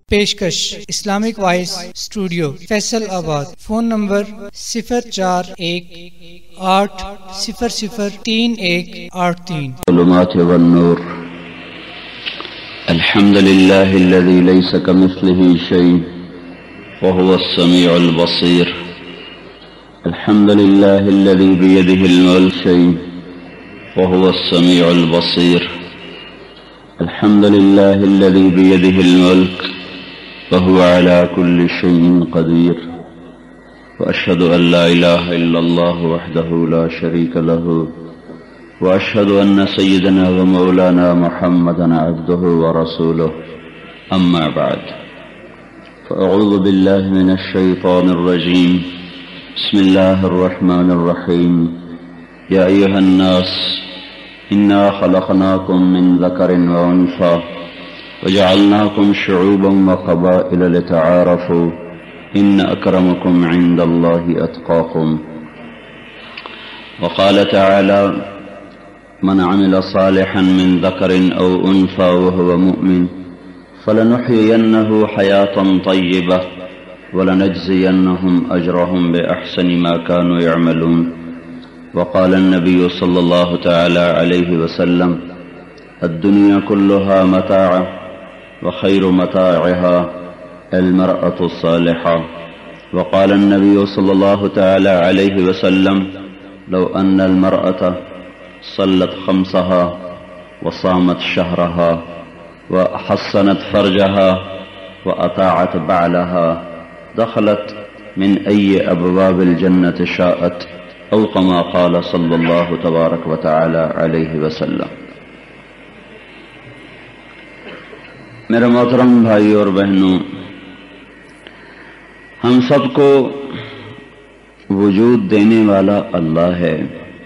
پیشکش Islamic voice studio Faisalabad. Phone number 0418003183۔ الظلمات والنور، الحمد لله الذي ليس كمثله شيء وهو السميع البصير، الحمد لله الذي بيده الملك شيء وهو السميع البصير، الحمد لله الذي بيده الملك وهو على كل شيء قدير، وأشهد أن لا إله إلا الله وحده لا شريك له، وأشهد أن سيدنا ومولانا محمدا عبده ورسوله، أما بعد، فأعوذ بالله من الشيطان الرجيم، بسم الله الرحمن الرحيم، يا أيها الناس إنا خلقناكم من ذكر وأنثى وجعلناكم شعوبا وقبائل لتعارفوا إن أكرمكم عند الله أتقاكم، وقال تعالى من عمل صالحا من ذكر أو أنثى وهو مؤمن فلنحيينه حياة طيبة ولنجزينهم أجرهم بأحسن ما كانوا يعملون، وقال النبي صلى الله تعالى عليه وسلم الدنيا كلها متاع وخير متاعها المرأة الصالحة، وقال النبي صلى الله تعالى عليه وسلم لو أن المرأة صلت خمسها وصامت شهرها وحصنت فرجها وأطاعت بعلها دخلت من أي أبواب الجنة شاءت، أو كما قال صلى الله تبارك وتعالى عليه وسلم۔ میرے محترم بھائی اور بہنوں، ہم سب کو وجود دینے والا اللہ ہے۔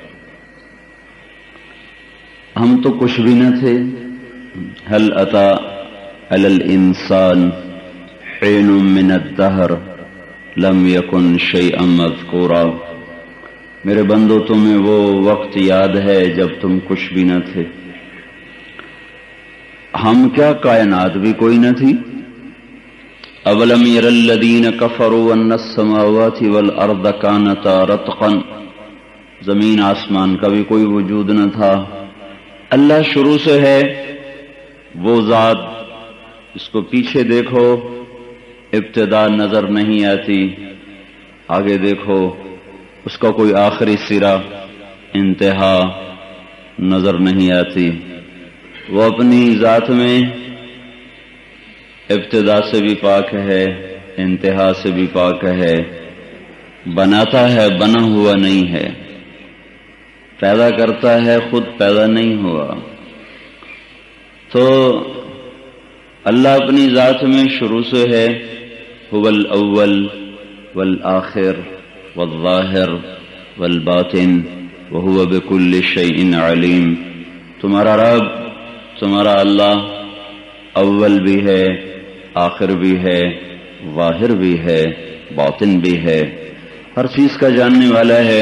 ہم تو کچھ بھی نہ تھے۔ هل أتى على الإنسان حين من الدهر لم يكن شيئا مذكورا، میرے بندو تمہیں وہ وقت یاد ہے جب تم کچھ بھی نہ تھے۔ ہم کیا کائنات بھی کوئی نہ تھی۔ اولم ير الذين كفروا ان السماوات والارض كانتا رتقا، زمین آسمان کا بھی کوئی وجود نہ تھا۔ اللہ شروع سے ہے، وہ ذات اس کو پیچھے دیکھو ابتدا نظر نہیں آتی، آگے دیکھو اس کا کوئی آخری سرا انتہا نظر نہیں آتی۔ وہ اپنی ذات میں ابتدا سے بھی پاک ہے، انتہا سے بھی پاک ہے، بناتا ہے بنا ہوا نہیں ہے، پیدا کرتا ہے خود پیدا نہیں ہوا۔ تو اللہ اپنی ذات میں شروع سے ہے، هو الاول والآخر والظاہر والباطن وهو بكل شيء علیم۔ تمہارا رب، تمہارا اللہ اول بھی ہے، آخر بھی ہے، ظاہر بھی ہے، باطن بھی ہے، ہر چیز کا جاننے والا ہے۔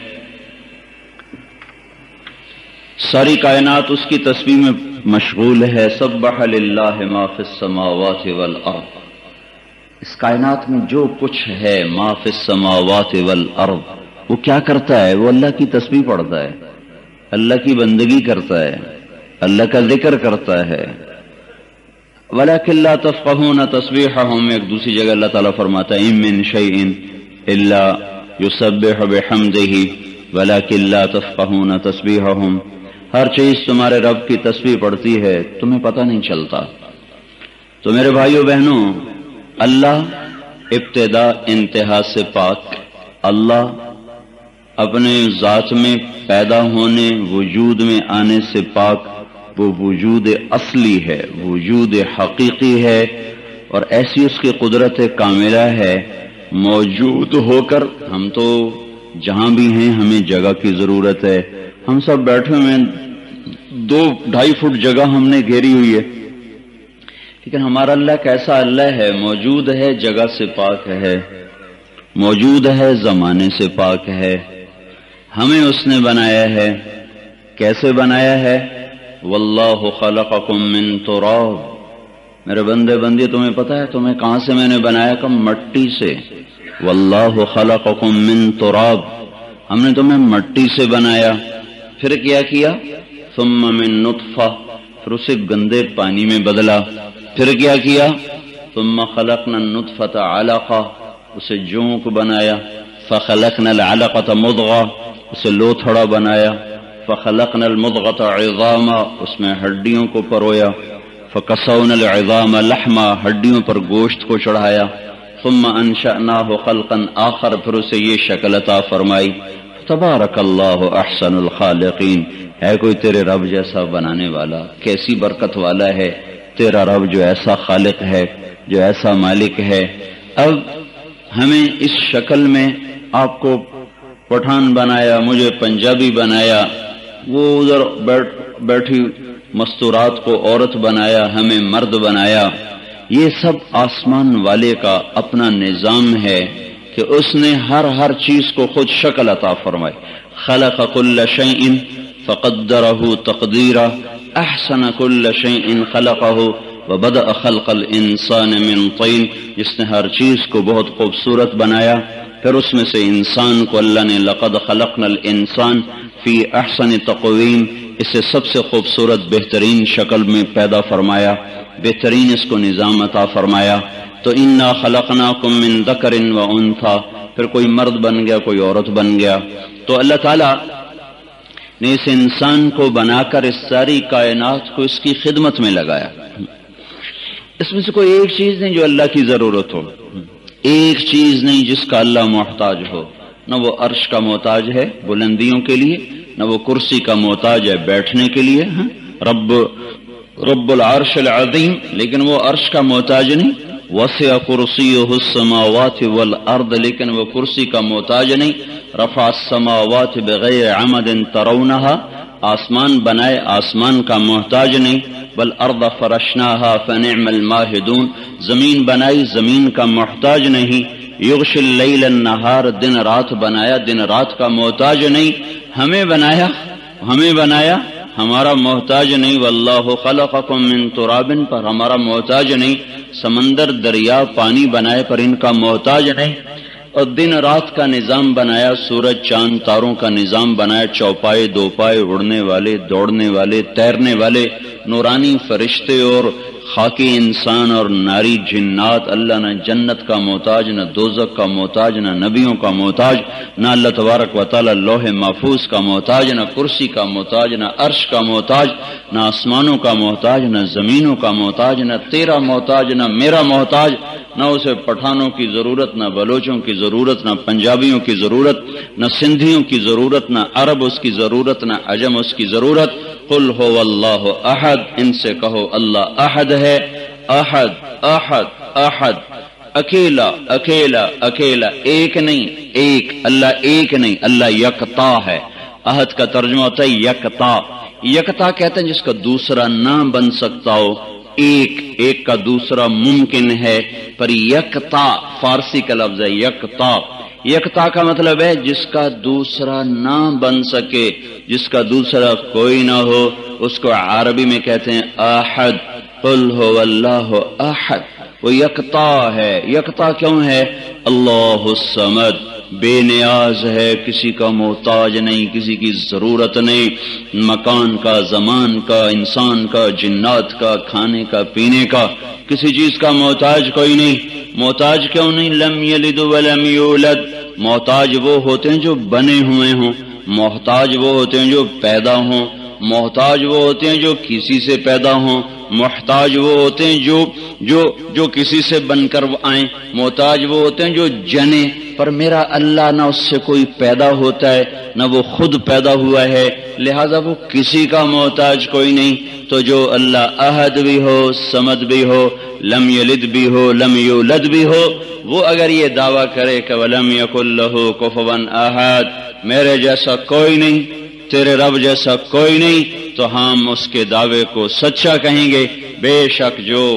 ساری کائنات اس کی تسبیح میں مشغول ہے۔ سبح للہ ما فی السماوات والارض، اس کائنات میں جو کچھ ہے، ما فی السماوات والارض، وہ کیا کرتا ہے؟ وہ اللہ کی تسبیح پڑھتا ہے، اللہ کی بندگی کرتا ہے، اللہ کا ذکر کرتا ہے۔ وَلَكِنْ لَا تَفْقَهُونَ تَسْبِيحَهُمْ، ایک دوسری جگہ اللہ تعالیٰ فرماتا ہے إِن مِّن شَيْءٍ إِلَّا يُسَبِّحُ بِحَمْدِهِ وَلَكِنْ لَا تَفْقَهُونَ تَسْبِيحَهُمْ، ہر چیز تمہارے رب کی تسبیح پڑھتی ہے، تمہیں پتہ نہیں چلتا۔ تو میرے بھائیو بہنوں، اللہ ابتدا انتہا سے پاک، اللہ اپنے ذات میں پیدا ہونے، وجود میں آنے سے پاک، وہ وجود اصلی ہے، وجود حقیقی ہے، اور ایسی اس کی قدرت کاملہ ہے۔ موجود ہو کر، ہم تو جہاں بھی ہیں ہمیں جگہ کی ضرورت ہے، ہم سب بیٹھے ہوئے ہیں، 2-2.5 فٹ جگہ ہم نے گھیری ہوئی ہے، لیکن ہمارا اللہ کیسا اللہ ہے؟ موجود ہے، جگہ سے پاک ہے، موجود ہے، زمانے سے پاک ہے۔ ہمیں اس نے بنایا ہے، کیسے بنایا ہے؟ واللہ خلقکم من تراب، میرے بندے بندی تمہیں پتہ ہے تمہیں کہاں سے میں نے بنایا؟ کہ مٹی سے. واللہ خلقکم من تراب، ہم نے تمہیں مٹی سے بنایا. پھر کیا؟ ثم من نطفہ، پھر اسے گندے پانی میں بدلا. پھر کیا؟ ثم خلقنا النطفة علقہ، اسے جونک بنایا. فخلقنا العلقة مضغہ، اسے لوتھڑا بنایا. فخلقنا المضغة عظاما، اس میں ہڈیوں کو پرویا. فکسونا العظام لحما، ہڈیوں پر گوشت کو چڑھایا. ثم انشأناہ خلقا آخر، پھر اسے یہ شکل عطا فرمائی. تبارک اللہ احسن الخالقین، ہے کوئی تیرے رب جیسا بنانے والا؟ کیسی برکت والا ہے تیرا رب جو ایسا خالق ہے، جو ایسا مالک ہے. اب ہمیں اس شکل میں آپ کو پٹھان بنایا، مجھے پنجابی بنایا، وہ ادھر بیٹھی مستورات کو عورت بنایا، ہمیں مرد بنایا. یہ سب آسمان والے کا اپنا نظام ہے کہ اس نے ہر چیز کو خود شکل عطا فرمائی. خلق کل شیء فقدرہ تقدیرا، احسن کل شیء خلقہ وبدأ خلق الانسان من طین، جس نے ہر چیز کو بہت خوبصورت بنایا. پھر اس میں سے انسان کو اللہ نے لقد خلقنا الانسان فی احسن تقویم، اسے سب سے خوبصورت بہترین شکل میں پیدا فرمایا، بہترین اس کو نظام عطا فرمایا. تو انا خلقناکم من ذکر و انثی، پھر کوئی مرد بن گیا، کوئی عورت بن گیا. تو اللہ تعالیٰ نے اس انسان کو بنا کر اس ساری کائنات کو اس کی خدمت میں لگایا. اس میں سے کوئی ایک چیز نہیں جو اللہ کی ضرورت ہو، ایک چیز نہیں جس کا اللہ محتاج ہو. نہ وہ عرش کا محتاج ہے بلندیوں کے لیے، نہ وہ کرسی کا محتاج ہے بیٹھنے کے لیے. رب العرش العظیم، لیکن وہ عرش کا محتاج نہیں. وسع کرسیہ السماوات والارض، لیکن وہ کرسی کا محتاج نہیں. رفع السماوات بغیر عمد ترونہا، آسمان بنائے آسمان کا محتاج نہیں. والارض فرشناہا فنعم الماہدون، زمین بنائی زمین کا محتاج نہیں. یغشی اللیل النہار، دن رات بنایا دن رات کا محتاج نہیں. ہمیں بنایا ہمارا محتاج نہیں. واللہ خلقکم من تراب، پر ہمارا محتاج نہیں. سمندر دریا پانی بنائے پر ان کا محتاج نہیں. اور دن رات کا نظام بنایا، سورج چاند تاروں کا نظام بنایا، چوپائے دو پائے، اڑنے والے دوڑنے والے تیرنے والے نورانی فرشتے اور خاکی انسان اور ناری جنات. اللہ نہ جنت کا محتاج، نہ دوزخ کا محتاج، نہ نبیوں کا محتاج، نہ اللہ تبارک و تعالی لوح محفوظ کا محتاج، نہ کرسی کا محتاج، نہ عرش کا محتاج، نہ آسمانوں کا محتاج، نہ زمینوں کا محتاج، نہ تیرا محتاج، نہ میرا محتاج. نہ اسے پٹھانوں کی ضرورت، نہ بلوچوں کی ضرورت، نہ پنجابیوں کی ضرورت، نہ سندھیوں کی ضرورت، نہ عرب اس کی ضرورت، نہ عجم اس کی ضرورت. قل هو اللہ احد، ان سے کہو اللہ احد ہے. احد احد احد، اکیلا اکیلا اکیلا، ایک نہیں ایک. اللہ ایک نہیں، اللہ یکتا ہے. احد کا ترجمہ ہوتا ہے یکتا. یکتا کہتے ہیں جس کا دوسرا نہ بن سکتا ہو. ایک کا دوسرا ممکن ہے، پر یکتا فارسی کا لفظ ہے یکتا. یکتا کا مطلب ہے جس کا دوسرا نہ بن سکے، جس کا دوسرا کوئی نہ ہو، اس کو عربی میں کہتے ہیں احد. قل هو اللہ احد، وہ یکتا ہے. یکتا کیوں ہے؟ اللہ الصمد، بے نیاز ہے، کسی کا محتاج نہیں، کسی کی ضرورت نہیں. مکان کا، زمان کا، انسان کا، جنات کا، کھانے کا، پینے کا، کسی چیز کا محتاج کوئی نہیں. محتاج کیوں نہیں؟ لم یلد ولم یولد. محتاج وہ ہوتے ہیں جو بنے ہوئے ہوں، محتاج وہ ہوتے ہیں جو پیدا ہوں، محتاج وہ ہوتے ہیں جو کسی سے پیدا ہوں، محتاج وہ ہوتے ہیں جو کسی سے بن کر آئیں، محتاج وہ ہوتے ہیں جو جنے. پر میرا اللہ نہ اس سے کوئی پیدا ہوتا ہے، نہ وہ خود پیدا ہوا ہے، لہذا وہ کسی کا محتاج کوئی نہیں. تو جو اللہ احد بھی ہو، صمد بھی ہو، لم یلد بھی ہو، لم یولد بھی ہو، وہ اگر یہ دعویٰ کرے کہ وَلَمْ يَكُنْ لَهُ كُفُوًا أَحَدٌ، میرے جیسا کوئی نہیں، تیرے رب جیسا کوئی نہیں، تو ہم اس کے دعوے کو سچا کہیں گے. بے شک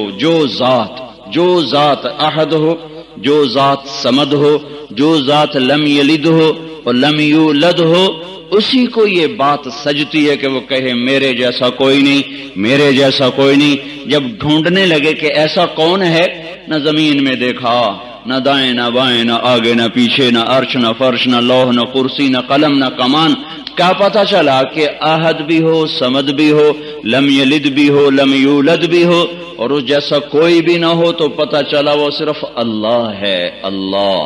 جو ذات احد ہو، جو ذات صمد ہو، جو ذات لم یلد ہو اور لم یولد ہو، اسی کو یہ بات سجتی ہے کہ وہ کہے میرے جیسا کوئی نہیں، میرے جیسا کوئی نہیں۔ جب ڈھونڈنے لگے کہ ایسا کون ہے، نہ زمین میں دیکھا، نہ دائیں نہ بائیں، نہ آگے نہ پیچھے، نہ عرش نہ فرش، نہ لوح نہ کرسی، نہ قلم نہ کمان، کیا پتا چلا کہ احد بھی ہو، صمد بھی ہو، لم یلد بھی ہو، لم یولد بھی ہو، اور اس جیسا کوئی بھی نہ ہو، تو پتا چلا وہ صرف اللہ ہے، اللہ۔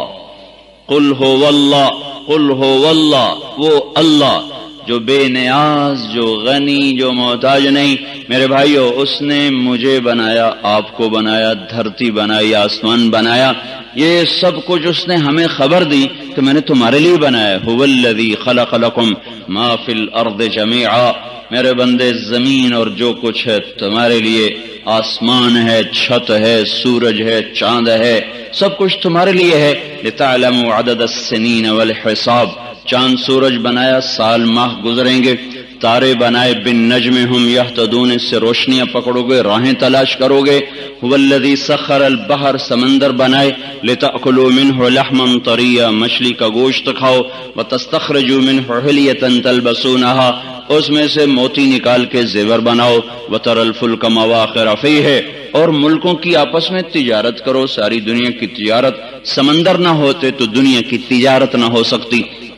قل ہو واللہ، قل ہو واللہ، وہ اللہ جو بے نیاز، جو غنی، جو محتاج نہیں۔ میرے بھائیو، اس نے مجھے بنایا، آپ کو بنایا، دھرتی بنائی، آسمان بنایا، یہ سب کچھ اس نے ہمیں خبر دی کہ میں نے تمہارے لیے بنایا۔ هو الذی خلق لکم ما فی الارض جمیعا، میرے بندے زمین اور جو کچھ ہے تمہارے لیے، آسمان ہے، چھت ہے، سورج ہے، چاند ہے، سب کچھ تمہارے لیے ہے۔ لتعلموا عدد السنین والحساب، چاند سورج بنایا، سال ماہ گزریں گے، تارے بنائے، بالنجم ہم یہتدون، اس سے روشنیاں پکڑو گے، راہیں تلاش کرو گے۔ هو الذی سخر البحر، سمندر بنائے، لتأکلوا منہ لحما طریا، مچھلی کا گوشت کھاؤ، وتستخرجوا منہ حلیۃ تلبسونہا، اس میں سے موتی نکال کے زیور بناؤ، وتری الفلک مواخر فیہ، اور ملکوں کی آپس میں تجارت کرو، ساری دنیا کی تجارت، سمندر نہ ہوتے تو دنیا کی تجارت نہ ہو سکتی،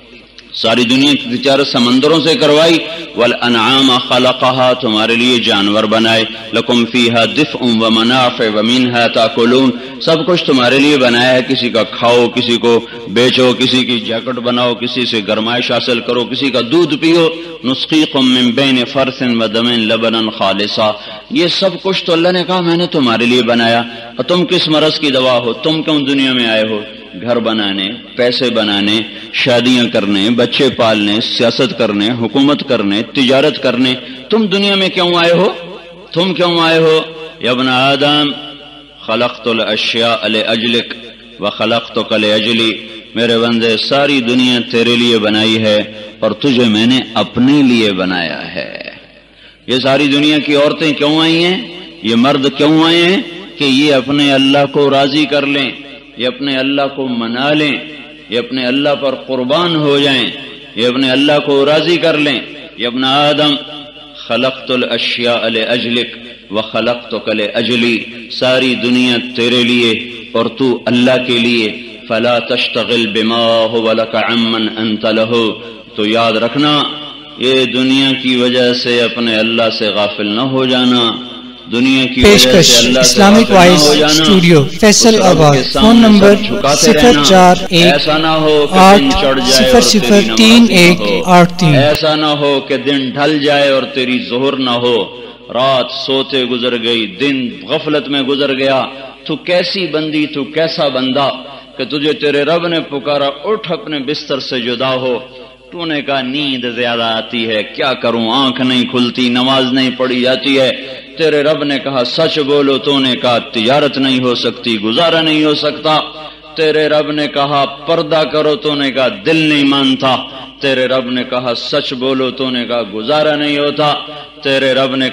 ساری دنیا کی تجارت سمندروں سے کروائی۔ والانعام خلقها، تمہارے لیے جانور بنائے، لکم فیہا دفء ومنافع ومنہا تاکلون، سب کچھ تمہارے لیے بنایا ہے، کسی کا کھاؤ، کسی کو بیچو، کسی کی جیکٹ بناؤ، کسی سے گرمائش حاصل کرو، کسی کا دودھ پیو۔ نسقیکم من بین فرث ودم لبنا خالصا، یہ سب کچھ تو اللہ نے کہا میں نے تمہارے لیے بنایا۔ اور تم کس مرض کی دوا ہو؟ تم کیوں دنیا میں آئے ہو؟ گھر بنانے، پیسے بنانے، شادیاں کرنے، بچے پالنے، سیاست کرنے، حکومت کرنے، تجارت کرنے، تم دنیا میں کیوں آئے ہو؟ تم کیوں آئے ہو؟ یا ابن آدم خلقت الاشیاء لاجلک وخلقتک لاجلی، میرے بندے ساری دنیا تیرے لیے بنائی ہے اور تجھے میں نے اپنے لیے بنایا ہے۔ یہ ساری دنیا کی عورتیں کیوں آئی ہیں؟ یہ مرد کیوں آئے ہیں؟ کہ یہ اپنے اللہ کو راضی کر لیں، یہ اپنے اللہ کو منا لیں، یہ اپنے اللہ پر قربان ہو جائیں، یہ اپنے اللہ کو راضی کر لیں۔ یا ابن آدم خلقت الاشیاء لاجلک وخلقتک لاجلی، ساری دنیا تیرے لیے اور تو اللہ کے لیے۔ فلا تشتغل بما هو لك عمن انت له، تو یاد رکھنا یہ دنیا کی وجہ سے اپنے اللہ سے غافل نہ ہو جانا، دنیا کی وجہ سے اللہ سے Islamic voice studio Faisalabad, phone number 04180318183، ایسا نہ ہو کہ دن ڈھل جائے اور تیری ظہر نہ ہو، رات سوتے گزر گئی، دن غفلت میں گزر گیا، تو کیسی بندی، تو کیسا بندہ کہ تجھے تیرے رب نے پکارا اٹھ اپنے بستر سے جدا ہو، تو نے کہا نیند زیادہ آتی ہے، کیا کروں، آنکھ نہیں کھلتی، نماز نہیں پڑھی جاتی ہے، تیرے رب نے کہا سچ بولو، تو نے کہا تجارت نہیں ہو سکتی، گزارا نہیں ہو سکتا، تیرے رب نے کہا پردہ کرو، تو نے کہا دل نہیں مانتا، تیرے رب نے کہا سچ بولو، تو نے کہا گزارا نہیں ہوتا، تیرے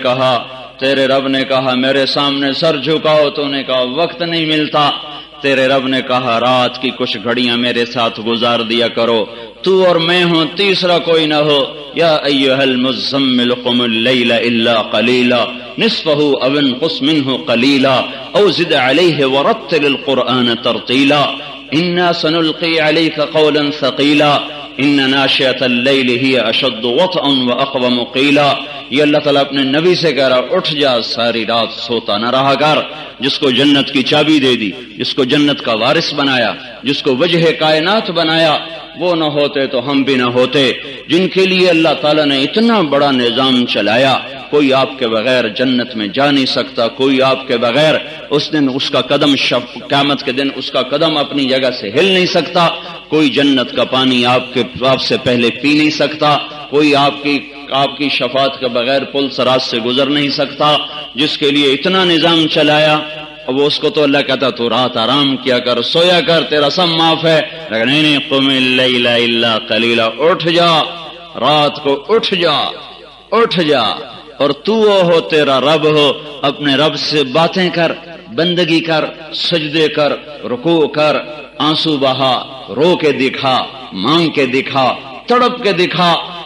رب نے کہا میرے سامنے سر جھکاؤ، تو نے کہا وقت نہیں ملتا، تیرے رب نے کہا رات کی کچھ گھڑیاں میرے ساتھ گزار دیا کرو، تو اور میں ہوں، تیسرا کوئی نہ ہو۔ یا ایھا المزمل قم اللیل الا قلیلا نصفہ او انقص منہ قلیلا او زد علیہ ورتل القرآن ترتیلا انا سنلقی علیک قولا ثقیلا ان ناشئۃ اللیل ہی اشد وطئا واقوم قیلا۔ یہ اللہ تعالیٰ اپنے نبی سے کہہ رہا اٹھ جا، ساری رات سوتا نہ رہا کر، جس کو جنت کی چابی دے دی، جس کو جنت کا وارث بنایا، جس کو وجہ کائنات بنایا، وہ نہ ہوتے تو ہم بھی نہ ہوتے، جن کے لیے اللہ تعالیٰ نے اتنا بڑا نظام چلایا۔ کوئی آپ کے بغیر جنت میں جا نہیں سکتا، کوئی آپ کے بغیر اس دن اس کا قدم قیامت کے دن اس کا قدم اپنی جگہ سے ہل نہیں سکتا، کوئی جنت کا پانی آپ سے پہلے پی نہیں سکتا، کوئی آپ کی شفاعت کے بغیر پل صراط سے گزر نہیں سکتا، جس کے لیے اتنا نظام چلایا۔ اب اس کو تو اللہ کہتا تو رات آرام کیا کر، سویا کر، تیرا سب معاف ہے، لیکن نہیں، قم اللیل الا قلیلا، اٹھ جا، رات کو اٹھ جا، اور تو ہو تیرا رب ہو، اپنے رب سے باتیں کر، بندگی کر، سجدے کر، رکوع کر، آنسو بہا، رو کے دکھا، مانگ کے دکھا، تڑپ کے دکھا،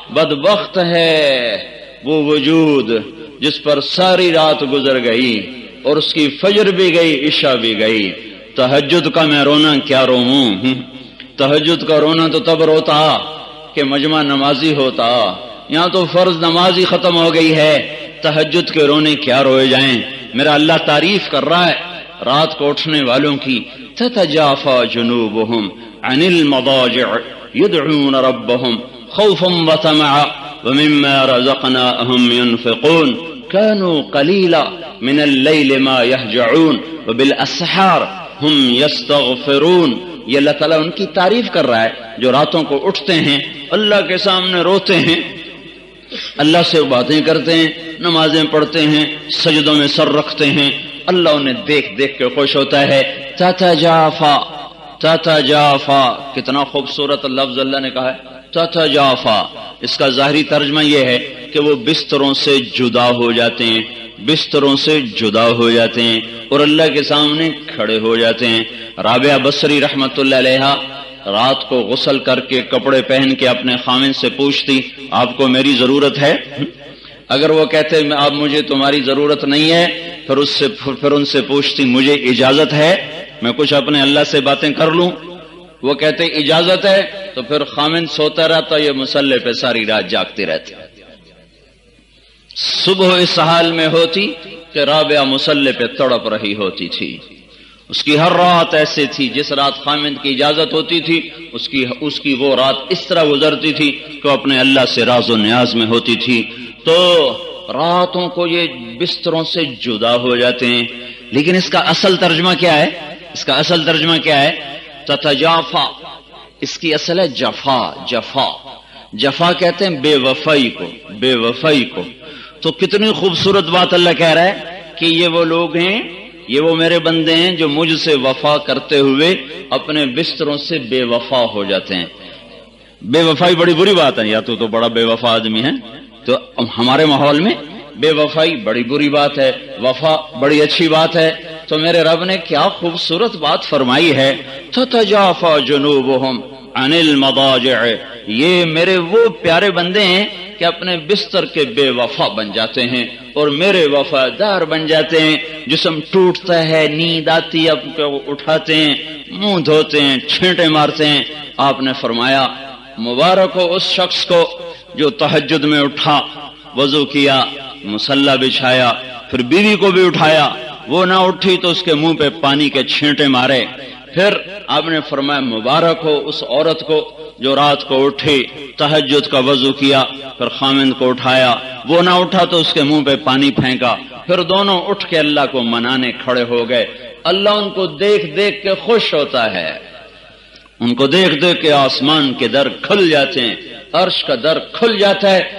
بدبخت ہے وہ وجود جس پر ساری رات گزر گئی اور اس کی فجر بھی گئی عشاء بھی گئی۔ تہجد کا میں رونا کیا روؤں، تہجد کا رونا تو تب روتا کہ مجمع نمازی ہوتا، یہاں تو فرض نماز ہی ختم ہو گئی ہے، تہجد کے رونے کیا روئے جائیں۔ میرا اللہ تعریف کر رہا ہے رات کو اٹھنے والوں کی، تتجافى جنوبهم عن المضاجع يدعون ربهم خوفا وطمعا ومما رزقناهم ينفقون كانوا قليلا من الليل ما يهجعون وبالاسحار هم يستغفرون۔ یہ اللہ تعالیٰ ان کی تعریف کر رہا ہے جو راتوں کو اٹھتے ہیں، اللہ کے سامنے روتے ہیں، اللہ سے باتیں کرتے ہیں، نمازیں پڑھتے ہیں، سجدوں میں سر رکھتے ہیں، اللہ انہیں دیکھ دیکھ کے خوش ہوتا ہے۔ تتجافا، تتجافا، کتنا خوبصورت لفظ اللہ نے کہا ہے تتجافا۔ اس کا ظاہری ترجمہ یہ ہے کہ وہ بستروں سے جدا ہو جاتے ہیں، بستروں سے جدا ہو جاتے ہیں اور اللہ کے سامنے کھڑے ہو جاتے ہیں۔ رابعہ بصری رحمت اللہ علیہا رات کو غسل کر کے کپڑے پہن کے اپنے خامن سے پوچھتی آپ کو میری ضرورت ہے؟ اگر وہ کہتے اب مجھے تمہاری ضرورت نہیں ہے پھر ان سے پوچھتی مجھے اجازت ہے میں کچھ اپنے اللہ سے باتیں کر لوں؟ وہ کہتے اجازت ہے تو پھر خامن سوتا رہتا، یہ مصلے پہ ساری رات جاگتی رہتی۔ صبح اس حال میں ہوتی کہ رابعہ مصلے پہ تڑپ رہی ہوتی تھی۔ اس کی ہر رات ایسے تھی، جس رات خامند کی اجازت ہوتی تھی اس کی وہ رات اس طرح گزرتی تھی کہ اپنے اللہ سے راز و نیاز میں ہوتی تھی۔ تو راتوں کو یہ بستروں سے جدا ہو جاتے ہیں، لیکن اس کا اصل ترجمہ کیا ہے؟ اس کا اصل ترجمہ کیا ہے؟ تتجافا، اس کی اصل ہے جفا، جفا، جفا کہتے ہیں بے وفائی کو، بے وفائی کو۔ تو کتنی خوبصورت بات اللہ کہہ رہا ہے کہ یہ وہ لوگ ہیں، یہ وہ میرے بندے ہیں جو مجھ سے وفا کرتے ہوئے اپنے بستروں سے بے وفا ہو جاتے ہیں۔ بے وفائی بڑی بری بات ہے، یا تو بڑا بے وفا آدمی ہے، تو ہمارے ماحول میں بے وفائی بڑی بری بات ہے، وفا بڑی اچھی بات ہے۔ تو میرے رب نے کیا خوبصورت بات فرمائی ہے، تتجافى جنوبهم عن المضاجع، یہ میرے وہ پیارے بندے ہیں کہ اپنے بستر کے بے وفا بن جاتے ہیں اور میرے وفادار بن جاتے ہیں۔ جسم ٹوٹتا ہے، نیند آتی ہے، اٹھاتے ہیں، منہ دھوتے ہیں، چھینٹے مارتے ہیں۔ آپ نے فرمایا مبارک ہو اس شخص کو جو تہجد میں اٹھا، وضو کیا، مصلی بچھایا، پھر بیوی کو بھی اٹھایا، وہ نہ اٹھی تو اس کے منہ پہ پانی کے چھینٹے مارے۔ پھر آپ نے فرمایا مبارک ہو اس عورت کو جو رات کو اٹھی، تہجد کا وضو کیا، پھر خامند کو اٹھایا، وہ نہ اٹھا تو اس کے منہ پہ پانی پھینکا، پھر دونوں اٹھ کے اللہ کو منانے کھڑے ہو گئے۔ اللہ ان کو دیکھ دیکھ کے خوش ہوتا ہے، ان کو دیکھ دیکھ کے آسمان کے در کھل جاتے ہیں، عرش کا در کھل جاتا ہے۔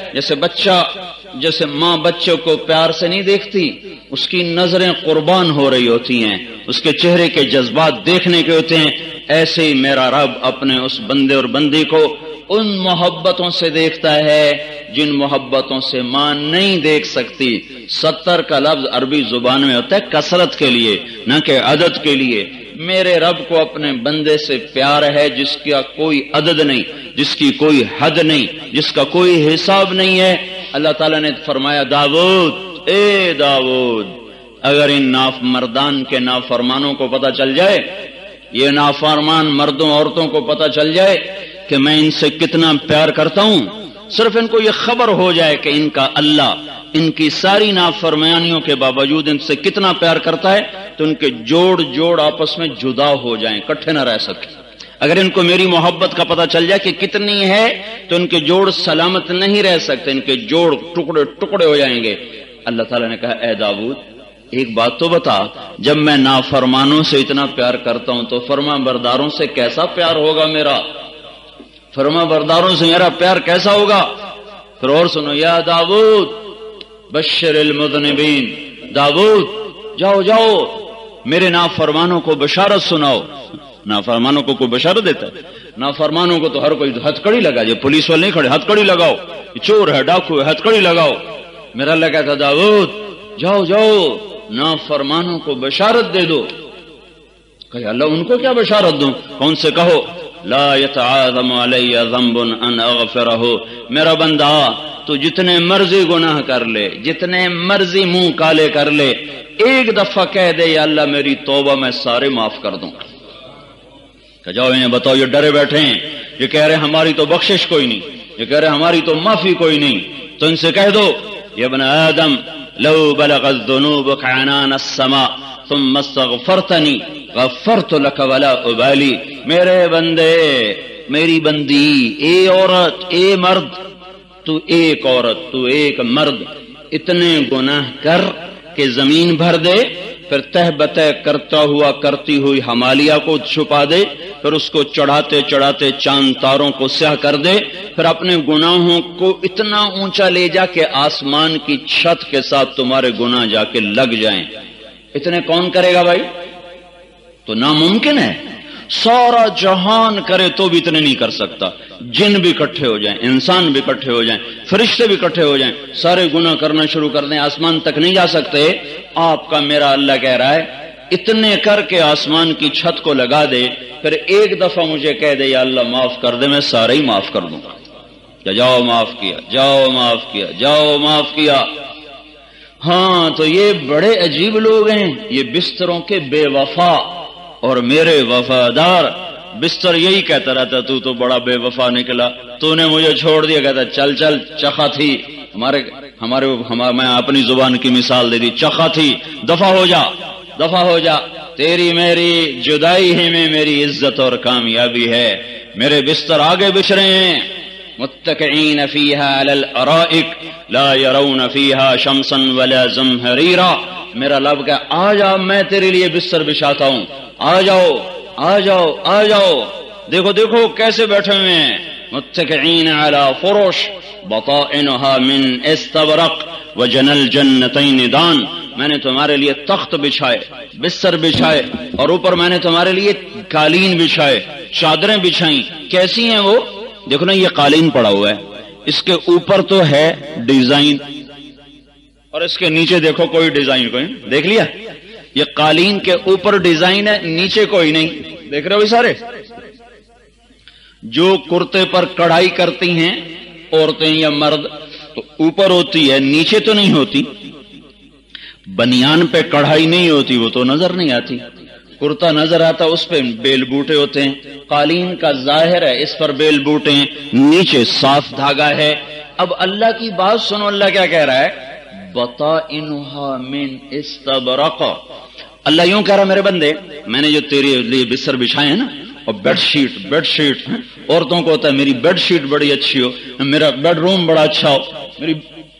جیسے ماں بچوں کو پیار سے نہیں دیکھتی، اس کی نظریں قربان ہو رہی ہوتی ہیں، اس کے چہرے کے جذبات دیکھنے کے ہوتے ہیں، ایسے ہی میرا رب اپنے اس بندے اور بندی کو ان محبتوں سے دیکھتا ہے جن محبتوں سے ماں نہیں دیکھ سکتی۔ 70 کا لفظ عربی زبان میں ہوتا ہے کثرت کے لیے، نہ کہ عدد کے لیے۔ میرے رب کو اپنے بندے سے پیار ہے جس کا کوئی عدد نہیں، جس کی کوئی حد نہیں، جس کا کوئی حساب نہیں ہے۔ اللہ تعالیٰ نے فرمایا داؤد، اے داؤد، اگر ان مردان کے نافرمانوں کو پتہ چل جائے، یہ نافرمان مردوں عورتوں کو پتہ چل جائے کہ میں ان سے کتنا پیار کرتا ہوں، صرف ان کو یہ خبر ہو جائے کہ ان کا اللہ ان کی ساری نافرمانیوں کے باوجود ان سے کتنا پیار کرتا ہے، تو ان کے جوڑ آپس میں جدا ہو جائیں، اکٹھے نہ رہ سکیں۔ اگر ان کو میری محبت کا پتہ چل جائے کہ کتنی ہے تو ان کے جوڑ سلامت نہیں رہ سکتے، ان کے جوڑ ٹکڑے ٹکڑے ہو جائیں گے۔ اللہ تعالیٰ نے کہا اے داؤد ایک بات تو بتا، جب میں نافرمانوں سے اتنا پیار کرتا ہوں تو فرما برداروں سے کیسا پیار ہوگا میرا، فرما برداروں سے میرا پیار کیسا ہوگا۔ پھر اور سنو، یا داؤد بشر المذنبین، داؤد جاؤ جاؤ میرے نافرمانوں کو بشارت سناؤ۔ نافرمانوں کو کوئی بشارت دیتا ہے؟ نافرمانوں کو تو ہر کوئی ہتھ کڑی لگا، جو پولیس والے نہیں کھڑے ہتھ کڑی لگاؤ، چور ہے ڈاکو ہے ہتھ کڑی لگاؤ۔ میرا اللہ کہتا داؤد جاؤ جاؤ نافرمانوں کو بشارت دے دو۔ کہ اللہ ان کو کیا بشارت دوں؟ کون سے کہو لا يتعاظم علی ذنب ان اغفرہ، میرا بندہ تو جتنے مرضی گناہ کر لے، جتنے مرضی منہ کالے کر لے، ایک دفعہ کہہ دے یا اللہ میری توبہ میں سارے معاف کر دوں. کہ جاؤ انہیں بتاؤ، یہ ڈرے بیٹھے ہیں، یہ کہہ رہے ہماری تو بخشش کوئی نہیں، یہ کہہ رہے ہماری تو معافی کوئی نہیں. تو ان سے کہہ دو یا ابن آدم لو بلغت ذنوبك عنان السماء ثم استغفرتنی غفرت لك ولا ابالی. میرے بندے، میری بندی، اے عورت، اے مرد، تو ایک عورت، تو ایک مرد، اتنے گناہ کر کہ زمین بھر دے، پھر تہ بتہ کرتا ہوا کرتی ہوئی ہمالیہ کو چھپا دے، پھر اس کو چڑھاتے چڑھاتے چاند تاروں کو سیاہ کر دے، پھر اپنے گناہوں کو اتنا اونچا لے جا کہ آسمان کی چھت کے ساتھ تمہارے گناہ جا کے لگ جائیں. اتنے کون کرے گا بھائی؟ تو ناممکن ہے. سارا جہان کرے تو بھی اتنے نہیں کر سکتا. جن بھی اکٹھے ہو جائیں، انسان بھی اکٹھے ہو جائیں، فرشتے بھی اکٹھے ہو جائیں، سارے گناہ کرنا شروع کر دیں، آسمان تک نہیں جا سکتے. آپ کا میرا اللہ کہہ رہا ہے اتنے کر کے آسمان کی چھت کو لگا دے، پھر ایک دفعہ مجھے کہہ دے یا اللہ معاف کر دے، میں سارے ہی معاف کر دوں گا. جاؤ معاف کیا، جاؤ معاف کیا، جاؤ معاف کیا. ہاں تو یہ بڑے عجیب لوگ ہیں، یہ بستروں کے بے وفا اور میرے وفادار. بستر یہی کہتا رہتا تو بڑا بے وفا نکلا، تو نے مجھے چھوڑ دیا. کہتا چل چل، چخا تھی ہمارے میں اپنی زبان کی مثال دے دی، چخا تھی، دفع ہو جا، دفع ہو جا. تیری میری جدائی ہی میں میری عزت اور کامیابی ہے. میرے بستر آگے بچھ رہے ہیں، متکئین فیہا علی الارائک لا یرون فیہا شمسا ولا زمہریرا. میرا لب کہ آ جا، میں تیرے لیے بستر بچھاتا ہوں، آ جاؤ آ جاؤ آ جاؤ. دیکھو دیکھو کیسے بیٹھے ہوئے ہیں. متکئین علی فرش بطائنها من استبرق وجنى الجنتین دان. میں نے تمہارے لیے تخت بچھائے، بستر بچھائے، اور اوپر میں نے تمہارے لیے قالین بچھائے، چادریں بچھائیں. کیسی ہیں وہ؟ دیکھو نا، یہ قالین پڑا ہوا ہے، اس کے اوپر تو ہے ڈیزائن، اور اس کے نیچے دیکھو کوئی ڈیزائن کوئی. دیکھ لیا؟ یہ قالین کے اوپر ڈیزائن ہے، نیچے کوئی نہیں. دیکھ رہے ہو سارے؟ جو کرتے پر کڑھائی کرتی ہیں عورتیں یا مرد تو اوپر ہوتی ہے، نیچے تو نہیں ہوتی. بنیان پہ کڑھائی نہیں ہوتی، وہ تو نظر نہیں آتی. کرتا نظر آتا، اس پہ بیل بوٹے ہوتے ہیں. قالین کا ظاہر ہے اس پر بیل بوٹے ہیں، نیچے صاف دھاگا ہے. اب اللہ کی بات سنو، اللہ کیا کہہ رہا ہے؟ بطائنها من استبرق. اللہ یوں کہہ رہا میرے بندے، میں نے جو تیرے لیے بستر بچھائے ہیں نا، اور بیڈ شیٹ عورتوں کو ہوتا ہے میری بیڈ شیٹ بڑی اچھی ہو، میرا بیڈ روم بڑا اچھا ہو، میری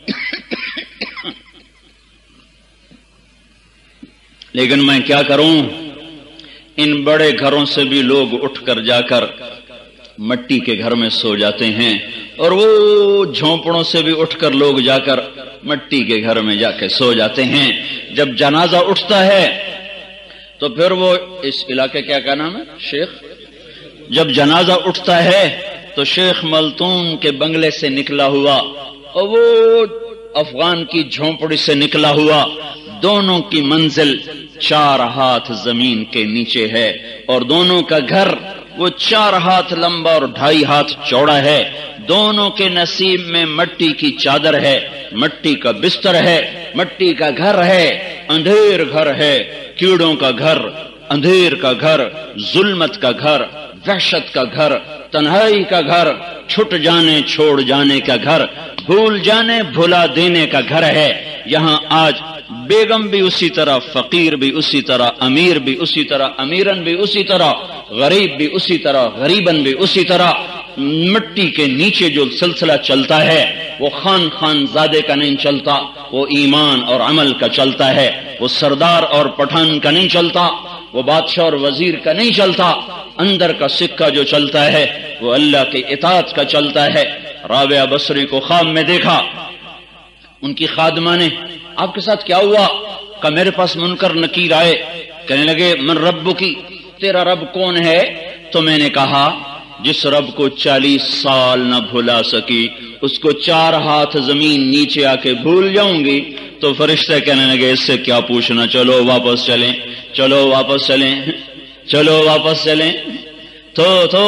لیکن میں کیا کروں، ان بڑے گھروں سے بھی لوگ اٹھ کر جا کر مٹی کے گھر میں سو جاتے ہیں، اور وہ جھونپڑوں سے بھی اٹھ کر لوگ جا کر مٹی کے گھر میں جا کے سو جاتے ہیں. جب جنازہ اٹھتا ہے تو پھر وہ، اس علاقے کیا نام ہے شیخ، جب جنازہ اٹھتا ہے تو شیخ ملتون کے بنگلے سے نکلا ہوا اور وہ افغان کی جھونپڑی سے نکلا ہوا، دونوں کی منزل 4 ہاتھ زمین کے نیچے ہے، اور دونوں کا گھر وہ 4 ہاتھ لمبا اور 2.5 ہاتھ چوڑا ہے. دونوں کے نصیب میں مٹی کی چادر ہے، مٹی کا بستر ہے، مٹی کا گھر ہے، اندھیر گھر ہے، کیڑوں کا گھر، اندھیر کا گھر، ظلمت کا گھر، وحشت کا گھر، تنہائی کا گھر، چھٹ جانے چھوڑ جانے کا گھر، بھول جانے بھلا دینے کا گھر ہے. یہاں آج بیگم بھی اسی طرح، فقیر بھی اسی طرح، امیر بھی اسی طرح، امیرن بھی اسی طرح، غریب بھی اسی طرح، غریبن بھی اسی طرح. مٹی کے نیچے جو سلسلہ چلتا ہے وہ خان زادے کا نہیں چلتا، وہ ایمان اور عمل کا چلتا ہے. وہ سردار اور پٹھان کا نہیں چلتا، وہ بادشاہ اور وزیر کا نہیں چلتا. اندر کا سکہ جو چلتا ہے وہ اللہ کی اطاعت کا چلتا ہے. رابعہ بصری کو خواب میں دیکھا، ان کی خادمہ نے، آپ کے ساتھ کیا ہوا؟ کہ میرے پاس منکر نکیر آئے، کہنے لگے من رب کی، تیرا رب کون ہے؟ تو میں نے کہا جس رب کو 40 سال نہ بھلا سکی اس کو 4 ہاتھ زمین نیچے آ کے بھول جاؤں گی. تو فرشتے کہنے لگے اس سے کیا پوچھنا، چلو واپس چلیں، چلو واپس چلیں، چلو واپس چلیں. تو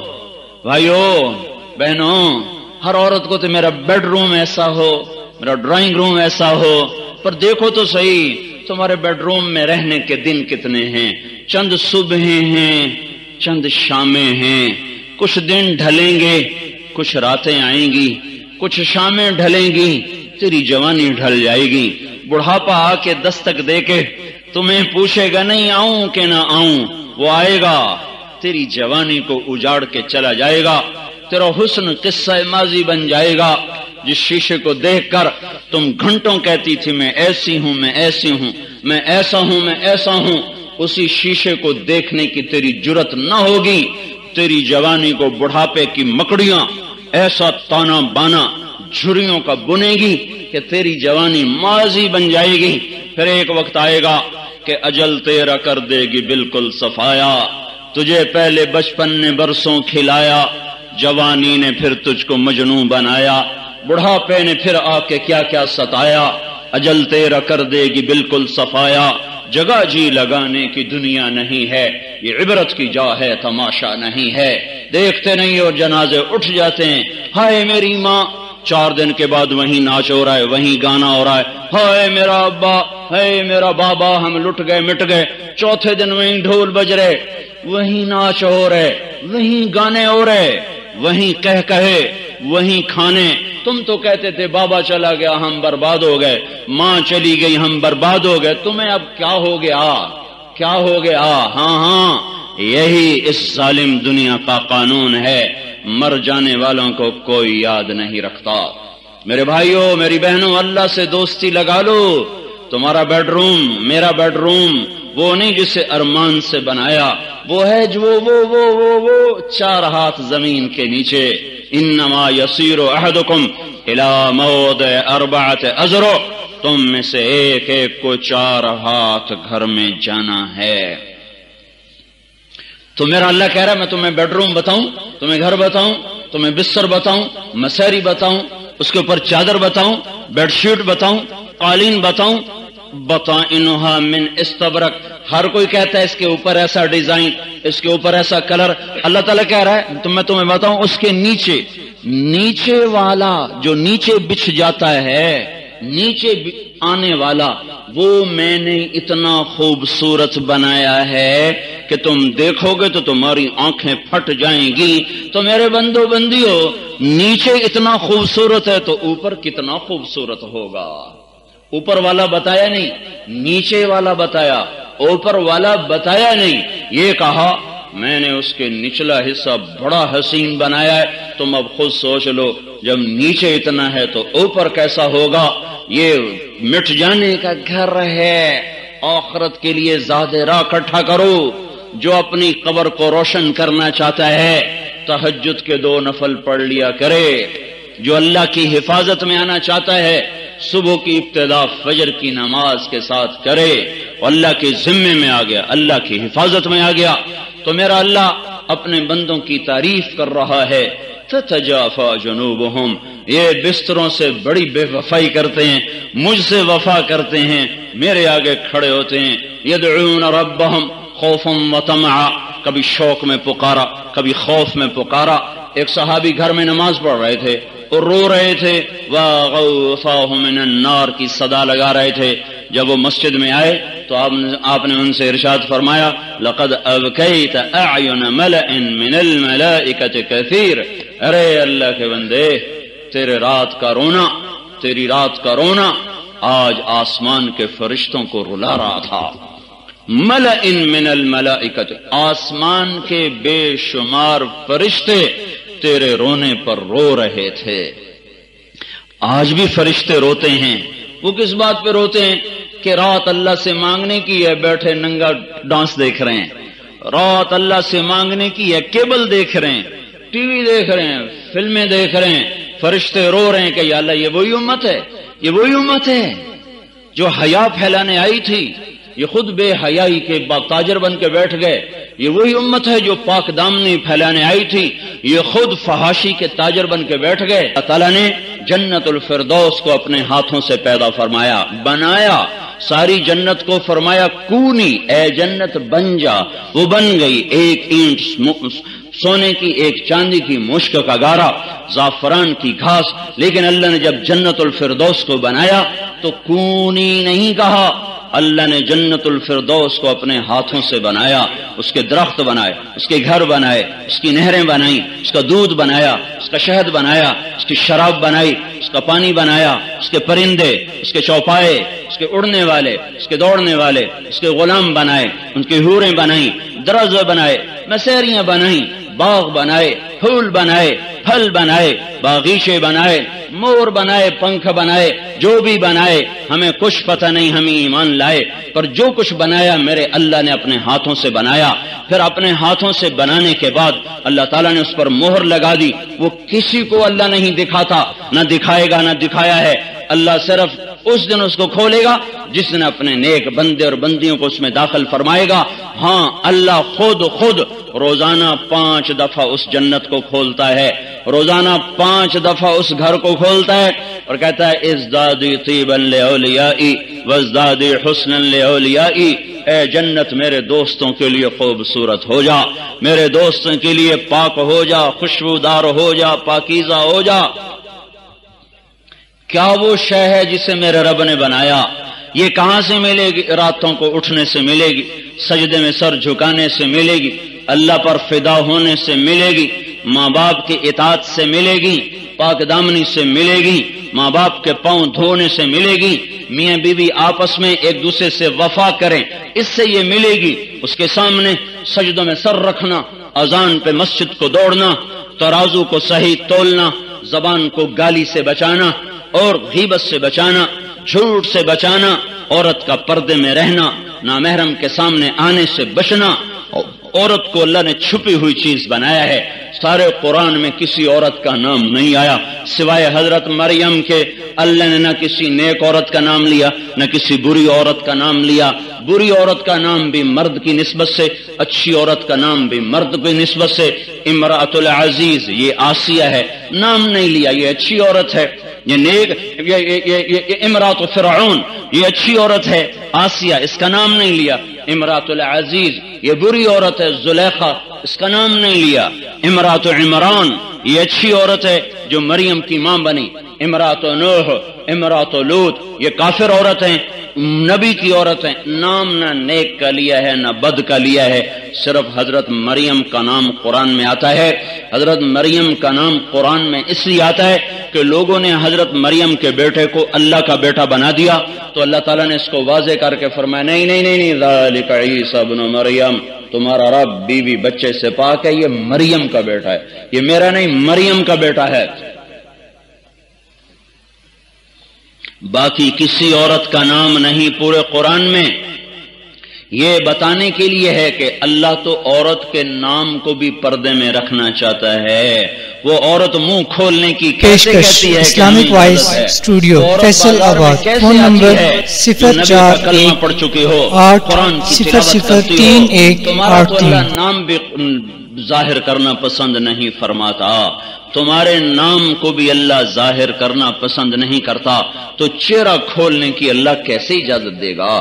بھائیو بہنوں، ہر عورت کو تو میرا بیڈ روم ایسا ہو، میرا ڈرائنگ روم ایسا ہو، پر دیکھو تو صحیح تمہارے بیڈ روم میں رہنے کے دن کتنے ہیں؟ چند صبحیں ہیں، چند شامیں ہیں، کچھ دن ڈھلیں گے، کچھ راتیں آئیں گی، کچھ شامیں ڈھلیں گی، تیری جوانی ڈھل جائے گی، بڑھاپا آ کے دستک دے کے تمہیں پوچھے گا نہیں آؤں کہ نہ آؤں، وہ آئے گا، تیری جوانی کو اجاڑ کے چلا جائے گا، تیرا حسن قصہ ماضی بن جائے گا۔ جس شیشے کو دیکھ کر تم گھنٹوں کہتی تھی میں ایسی ہوں، میں ایسی ہوں، میں ایسا ہوں، میں ایسا ہوں، اسی شیشے کو دیکھنے کی تیری جرت نہ ہوگی، تیری جوانی کو بڑھاپے کی مکڑیاں ایسا تانا بانا جھریوں کا بنے گی کہ تیری جوانی ماضی بن جائے گی۔ پھر ایک وقت آئے گا کہ اجل تیرا کر دے گی بالکل صفایا، تجھے پہلے بچپن نے برسوں کھلایا، جوانی نے پھر تجھ کو مجنون بنایا، بڑھاپے نے پھر آ کے کیا کیا ستایا، اجل تیرا کر دے گی بالکل صفایا، جگہ جی لگانے کی دنیا نہیں ہے، یہ عبرت کی جا ہے تماشا نہیں ہے، دیکھتے نہیں اور جنازے اٹھ جاتے ہیں، ہائے میری ماں، 4 دن کے بعد وہیں ناچ ہو رہا ہے، وہیں گانا ہو رہا ہے، ہائے میرا ابا، ہائے میرا بابا، ہم لٹ گئے مٹ گئے، چوتھے دن وہیں ڈھول بج رہے، وہیں ناچ ہو رہے، وہیں گانے ہو رہے، وہیں کہے وہیں کھانے۔ تم تو کہتے تھے بابا چلا گیا ہم برباد ہو گئے، ماں چلی گئی ہم برباد ہو گئے، تمہیں اب کیا ہو گیا؟ کیا ہو گیا؟ ہاں یہی اس ظالم دنیا کا قانون ہے، مر جانے والوں کو کوئی یاد نہیں رکھتا۔ میرے بھائیوں میری بہنوں، اللہ سے دوستی لگا لو۔ تمہارا بیڈ روم، میرا بیڈ روم وہ نہیں جسے ارمان سے بنایا، وہ ہے جو وہ 4 ہاتھ زمین کے نیچے۔ انما یسیر احدکم الی موضع 4 اذرع، تم میں سے ایک ایک کو 4 ہاتھ گھر میں جانا ہے۔ تو میرا اللہ کہہ رہا ہے میں تمہیں بیڈ روم بتاؤں، تمہیں گھر بتاؤں، تمہیں بستر بتاؤں، مساری بتاؤں، اس کے اوپر چادر بتاؤں، بیڈ شیٹ بتاؤں، قالین بتاؤں، بطائنها من استبرق۔ ہر کوئی کہتا ہے اس کے اوپر ایسا ڈیزائن، اس کے اوپر ایسا کلر، اللہ تعالیٰ کہہ رہا ہے میں تمہیں بتاؤں اس کے نیچے والا جو نیچے بچھ جاتا ہے، نیچے آنے والا وہ میں نے اتنا خوبصورت بنایا ہے کہ تم دیکھو گے تو تمہاری آنکھیں پھٹ جائیں گی۔ تو میرے بندو بندیو، نیچے اتنا خوبصورت ہے تو اوپر کتنا خوبصورت ہوگا۔ اوپر والا بتایا نہیں، نیچے والا بتایا، اوپر والا بتایا نہیں۔ یہ کہا میں نے اس کے نچلا حصہ بڑا حسین بنایا ہے، تم اب خود سوچ لو جب نیچے اتنا ہے تو اوپر کیسا ہوگا۔ یہ مٹ جانے کا گھر ہے، آخرت کے لیے زیادہ راہ اکٹھا کرو۔ جو اپنی قبر کو روشن کرنا چاہتا ہے تہجد کے 2 نفل پڑھ لیا کرے، جو اللہ کی حفاظت میں آنا چاہتا ہے صبح کی ابتدا فجر کی نماز کے ساتھ کرے، اللہ کے ذمے میں آ گیا، اللہ کی حفاظت میں آ گیا۔ تو میرا اللہ اپنے بندوں کی تعریف کر رہا ہے، تتجافى جنوبهم، یہ بستروں سے بڑی بے وفائی کرتے ہیں، مجھ سے وفا کرتے ہیں، میرے آگے کھڑے ہوتے ہیں، يدعون ربهم خوفا وطمعا، کبھی شوق میں پکارا، کبھی خوف میں پکارا۔ ایک صحابی گھر میں نماز پڑھ رہے تھے اور رو رہے تھے، وَغَوْثَاهُ مِنَ النَّارِ کی صدا لگا رہے تھے۔ جب وہ مسجد میں آئے تو آپ نے ان سے ارشاد فرمایا، لَقَدْ أَبْكَيْتَ أَعْيُنَ مَلَئٍ مِّنَ الْمَلَائِكَةِ كَثِيرٌ، ارے اللہ کے بندے تیری رات کا رونا آج آسمان کے فرشتوں کو رلا رہا تھا۔ مَلَئٍ مِّنَ الْمَلَائِكَةِ، آسمان کے بے شمار فرشتے تیرے رونے پر رو رہے تھے۔ آج بھی فرشتے روتے ہیں۔ وہ کس بات پہ روتے ہیں کہ رات اللہ سے مانگنے کی ہے، بیٹھے ننگا ڈانس دیکھ رہے ہیں، رات اللہ سے مانگنے کی ہے، کیبل دیکھ رہے ہیں، ٹی وی دیکھ رہے ہیں، فلمیں دیکھ رہے ہیں، فرشتے رو رہے ہیں کہ یا اللہ یہ وہی امت ہے جو حیا پھیلانے آئی تھی، یہ خود بے حیائی کے تاجر بن کے بیٹھ گئے۔ یہ وہی امت ہے جو پاک دامنی پھیلانے آئی تھی، یہ خود فحاشی کے تاجر بن کے بیٹھ گئے۔ اللہ تعالیٰ نے جنت الفردوس کو اپنے ہاتھوں سے پیدا فرمایا، بنایا، ساری جنت کو فرمایا کونی، اے جنت بن جا، وہ بن گئی، ایک اینٹ سونے کی، ایک چاندی کی، مشک کا گارا، زعفران کی گھاس۔ لیکن اللہ نے جب جنت الفردوس کو بنایا تو کونی نہیں کہا، اللہ نے جنت الفردوس کو اپنے ہاتھوں سے بنایا، اس کے درخت بنائے، اس کے گھر بنائے، اس کی نہریں بنائیں، اس کا دودھ بنایا، اس کا شہد بنایا، اس کی شراب بنائی، اس کا پانی بنایا، اس کے پرندے، اس کے چوپائے، اس کے اڑنے والے، اس کے دوڑنے والے، اس کے غلام بنائے، ان کی حوریں بنائیں، درز بنائے، مسیریاں بنائیں، باغ بنائے، پھول بنائے، پھل بنائے، باغیچے بنائے، مور بنائے، پنکھ بنائے، جو بھی بنائے ہمیں کچھ پتہ نہیں، ہمیں ایمان لائے، پر جو کچھ بنایا میرے اللہ نے اپنے ہاتھوں سے بنایا۔ پھر اپنے ہاتھوں سے بنانے کے بعد اللہ تعالیٰ نے اس پر مہر لگا دی، وہ کسی کو اللہ نہیں دکھاتا، نہ دکھائے گا، نہ دکھایا ہے، اللہ صرف اس دن اس کو کھولے گا جس دن اپنے نیک بندے اور بندیوں کو اس میں داخل فرمائے گا۔ ہاں اللہ خود روزانہ 5 دفعہ اس جنت کو کھولتا ہے، روزانہ 5 دفعہ اس گھر کو کھولتا ہے اور کہتا ہے ازدادی طیبا لاولیائی وازدادی حسنا لاولیائی، اے جنت میرے دوستوں کے لیے خوبصورت ہو جا، میرے دوستوں کے لیے پاک ہو جا، خوشبودار ہو جا، پاکیزہ ہو جا۔ کیا وہ شے ہے جسے میرے رب نے بنایا؟ یہ کہاں سے ملے گی؟ راتوں کو اٹھنے سے ملے گی، سجدے میں سر جھکانے سے ملے گی، اللہ پر فدا ہونے سے ملے گی، ماں باپ کی اطاعت سے ملے گی، پاک دامنی سے ملے گی، ماں باپ کے پاؤں دھونے سے ملے گی، میاں بیوی آپس میں ایک دوسرے سے وفا کریں، اس سے یہ ملے گی۔ اس کے سامنے سجدوں میں سر رکھنا، اذان پہ مسجد کو دوڑنا، ترازو کو صحیح تولنا، زبان کو گالی سے بچانا اور غیبت سے بچانا، جھوٹ سے بچانا، عورت کا پردے میں رہنا، نامحرم کے سامنے آنے سے بچنا۔ عورت کو اللہ نے چھپی ہوئی چیز بنایا ہے، سارے قرآن میں کسی عورت کا نام نہیں آیا سوائے حضرت مریم کے۔ اللہ نے نہ کسی نیک عورت کا نام لیا، نہ کسی بری عورت کا نام لیا، بری عورت کا نام بھی مرد کی نسبت سے، اچھی عورت کا نام بھی مرد کی نسبت سے۔ امرأۃ العزیز یہ آسیہ ہے، نام نہیں لیا، یہ اچھی عورت ہے۔ یہ نیک یہ امرأۃ فرعون یہ اچھی عورت ہے، آسیہ اس کا نام نہیں لیا۔ امرأۃ العزیز یہ بری عورت ہے، زلیخا اس کا نام نہیں لیا۔ امرأۃ عمران یہ اچھی عورت ہے جو مریم کی ماں بنی۔ امرأۃ نوح، امرأۃ لوط یہ کافر عورت ہیں، نبی کی عورت ہیں، نام نہ نیک کا لیا ہے نہ بد کا لیا ہے، صرف حضرت مریم کا نام قرآن میں آتا ہے۔ حضرت مریم کا نام قرآن میں اس لیے آتا ہے کہ لوگوں نے حضرت مریم کے بیٹے کو اللہ کا بیٹا بنا دیا، تو اللہ تعالیٰ نے اس کو واضح کر کے فرمایا نہیں نہیں نہیں نہیں، ذالک عیسی ابن مریم، تمہارا رب بیوی بچے سے پاک ہے، یہ مریم کا بیٹا ہے، یہ میرا نہیں مریم کا بیٹا ہے۔ باقی کسی عورت کا نام نہیں پورے قرآن میں۔ یہ بتانے کے لیے ہے کہ اللہ تو عورت کے نام کو بھی پردے میں رکھنا چاہتا ہے۔ وہ عورت منہ کھولنے کی کیسے کہتی ہے؟ Islamic voice studio Faisalabad, phone number 0418 پڑھ چکی ہو، قرآن کی تلاوت کرتی ہو، تمہارا تو اللہ نام بھی ظاہر کرنا پسند نہیں فرماتا، تمہارے نام کو بھی اللہ ظاہر کرنا پسند نہیں کرتا، تو چہرہ کھولنے کی اللہ کیسے اجازت دے گا؟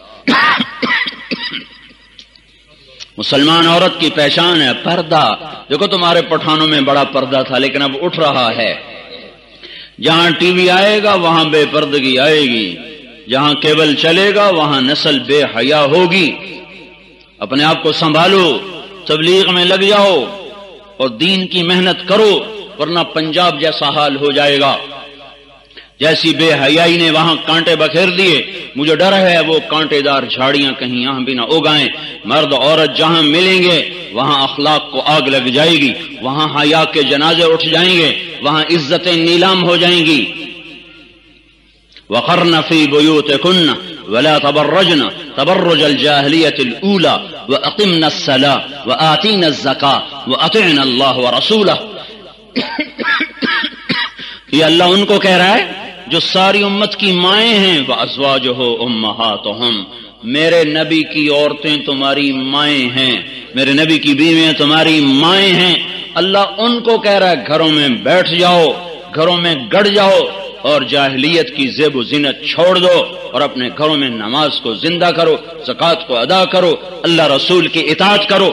مسلمان عورت کی پہچان ہے پردہ۔ دیکھو تمہارے پٹھانوں میں بڑا پردہ تھا لیکن اب اٹھ رہا ہے، جہاں ٹی وی آئے گا وہاں بے پردگی آئے گی، جہاں کیبل چلے گا وہاں نسل بے حیا ہوگی۔ اپنے آپ کو سنبھالو، تبلیغ میں لگ جاؤ اور دین کی محنت کرو، ورنہ پنجاب جیسا حال ہو جائے گا۔ جیسی بے حیائی نے وہاں کانٹے بکھیر دیے، مجھے ڈر ہے وہ کانٹے دار جھاڑیاں کہیں یہاں بھی نہ اگائیں۔ مرد عورت جہاں ملیں گے وہاں اخلاق کو آگ لگ جائے گی، وہاں حیا کے جنازے اٹھ جائیں گے، وہاں عزتیں نیلام ہو جائیں گی۔ وقرن فی بیوتکن ولا تبرجن تبرج الجاہلیۃ الاولی واقمن الصلاۃ وآتین الزکاۃ واطعن اللہ ورسولہ۔ یہ اللہ ان کو کہہ رہا ہے جو ساری امت کی مائیں ہیں، وازواجہ امہاتہم، میرے نبی کی عورتیں تمہاری مائیں ہیں، میرے نبی کی بیویاں تمہاری مائیں ہیں۔ اللہ ان کو کہہ رہا ہے گھروں میں بیٹھ جاؤ، گھروں میں گڑ جاؤ اور جاہلیت کی زیب و زینت چھوڑ دو اور اپنے گھروں میں نماز کو زندہ کرو، زکوٰۃ کو ادا کرو، اللہ رسول کی اطاعت کرو۔